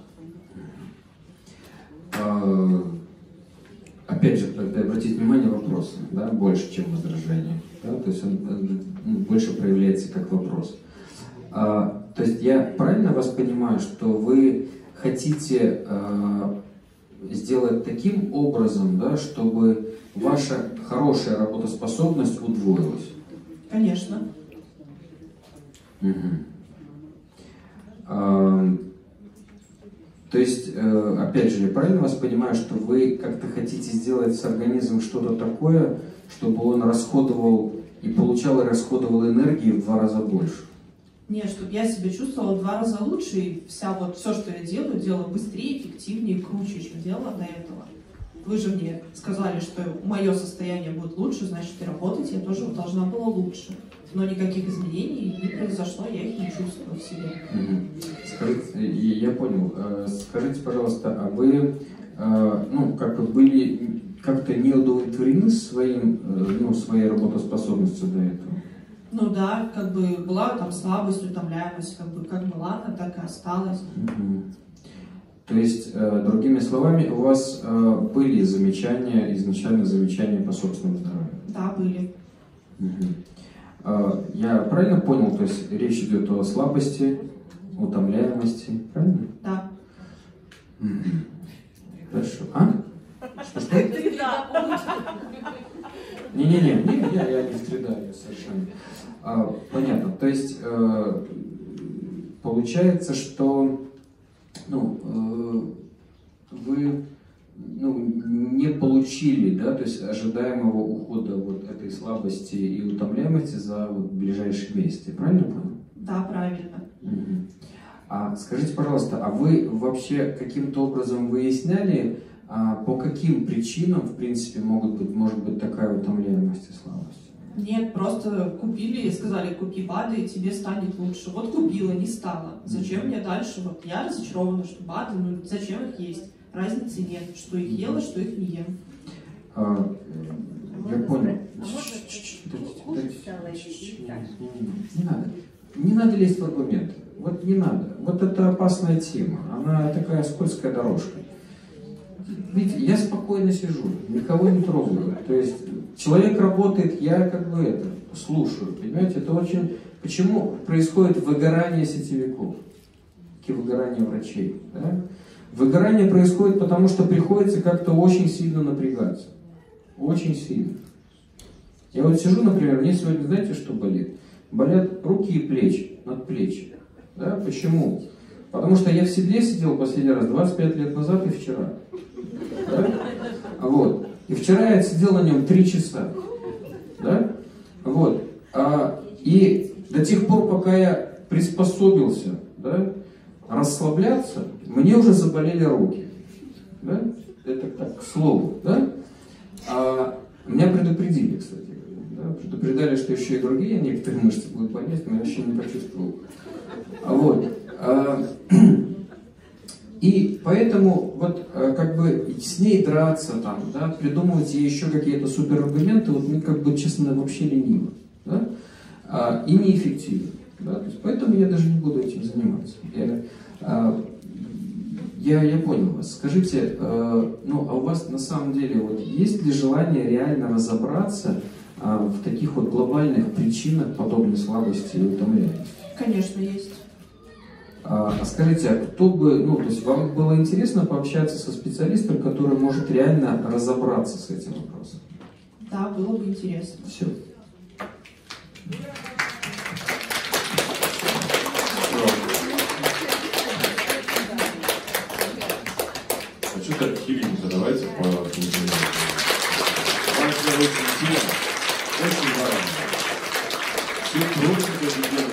Опять же, обратите внимание, вопрос, да, больше, чем возражение. Да? То есть он больше проявляется как вопрос. То есть я правильно вас понимаю, что вы хотите сделать таким образом, да, чтобы ваша хорошая работоспособность удвоилась? Конечно. То есть, опять же, я правильно вас понимаю, что вы как-то хотите сделать с организмом что-то такое, чтобы он расходовал и получал и расходовал энергии в 2 раза больше? Нет, чтобы я себя чувствовала в 2 раза лучше, и все, что я делала быстрее, эффективнее, круче, чем делала до этого. Вы же мне сказали, что мое состояние будет лучше, значит, и работать я тоже должна была лучше. Но никаких изменений не произошло, я их не чувствую в себе. Скажите, я понял. Скажите, пожалуйста, а вы были как-то не удовлетворены своей работоспособностью до этого? Да, была там слабость, утомляемость, как была, она так и осталась. То есть, другими словами, у вас были изначально замечания по собственному здоровью? Да, были. Я правильно понял, то есть речь идет о слабости, утомляемости, правильно? Да. Хорошо. Что? Не-не-не, я не страдаю совершенно. Понятно. То есть получается, что вы не получили, да, то есть ожидаемого ухода вот этой слабости и утомляемости за ближайшие месяцы, правильно понял? Да, правильно. А скажите, пожалуйста, а вы вообще каким-то образом выясняли, по каким причинам, в принципе, может быть такая утомляемость и слабость? Нет, просто купили и сказали, купи БАДы, и тебе станет лучше. Вот купила, не стало. Зачем мне дальше? Вот я разочарована, что БАДы, зачем их есть? Разницы нет, что их ела, что их не ем. Я понял. Не надо лезть в аргументы. Вот не надо. Вот это опасная тема. Она такая скользкая дорожка. Видите, я спокойно сижу, никого не трогаю. То есть человек работает, я слушаю. Понимаете, это очень... Почему происходит выгорание сетевиков? Выгорание врачей. Да? Выгорание происходит потому, что приходится как-то очень сильно напрягаться. Очень сильно. Я вот сижу, например, мне сегодня, знаете, что болит? Болят руки и плечи, надплечья. Да? Почему? Потому что я в седле сидел последний раз 25 лет назад и вчера. Да? Вот. И вчера я сидел на нем 3 часа. Да? Вот. И до тех пор, пока я приспособился, да, расслабляться, мне уже заболели руки. Да? Это так, к слову. Да? А меня предупредили, кстати. Да? Предупреждали, что еще и другие некоторые мышцы будут болеть, но я еще не почувствовал. Вот. И поэтому вот как бы с ней драться, там, да, придумывать ей еще какие-то супераргументы, вот мне как бы, честно, вообще лениво. Да? И неэффективно. Да? То есть, поэтому я даже не буду этим заниматься. Я понял вас. Скажите, ну, а у вас на самом деле вот, есть ли желание реально разобраться в таких вот глобальных причинах подобной слабости и утомляемости? Конечно, есть. А скажите, а кто бы, ну, то есть вам было интересно пообщаться со специалистом, который может реально разобраться с этим вопросом? Да, было бы интересно. Все. А что так хилинг-то? Давайте по очень важно. Все просят это делать.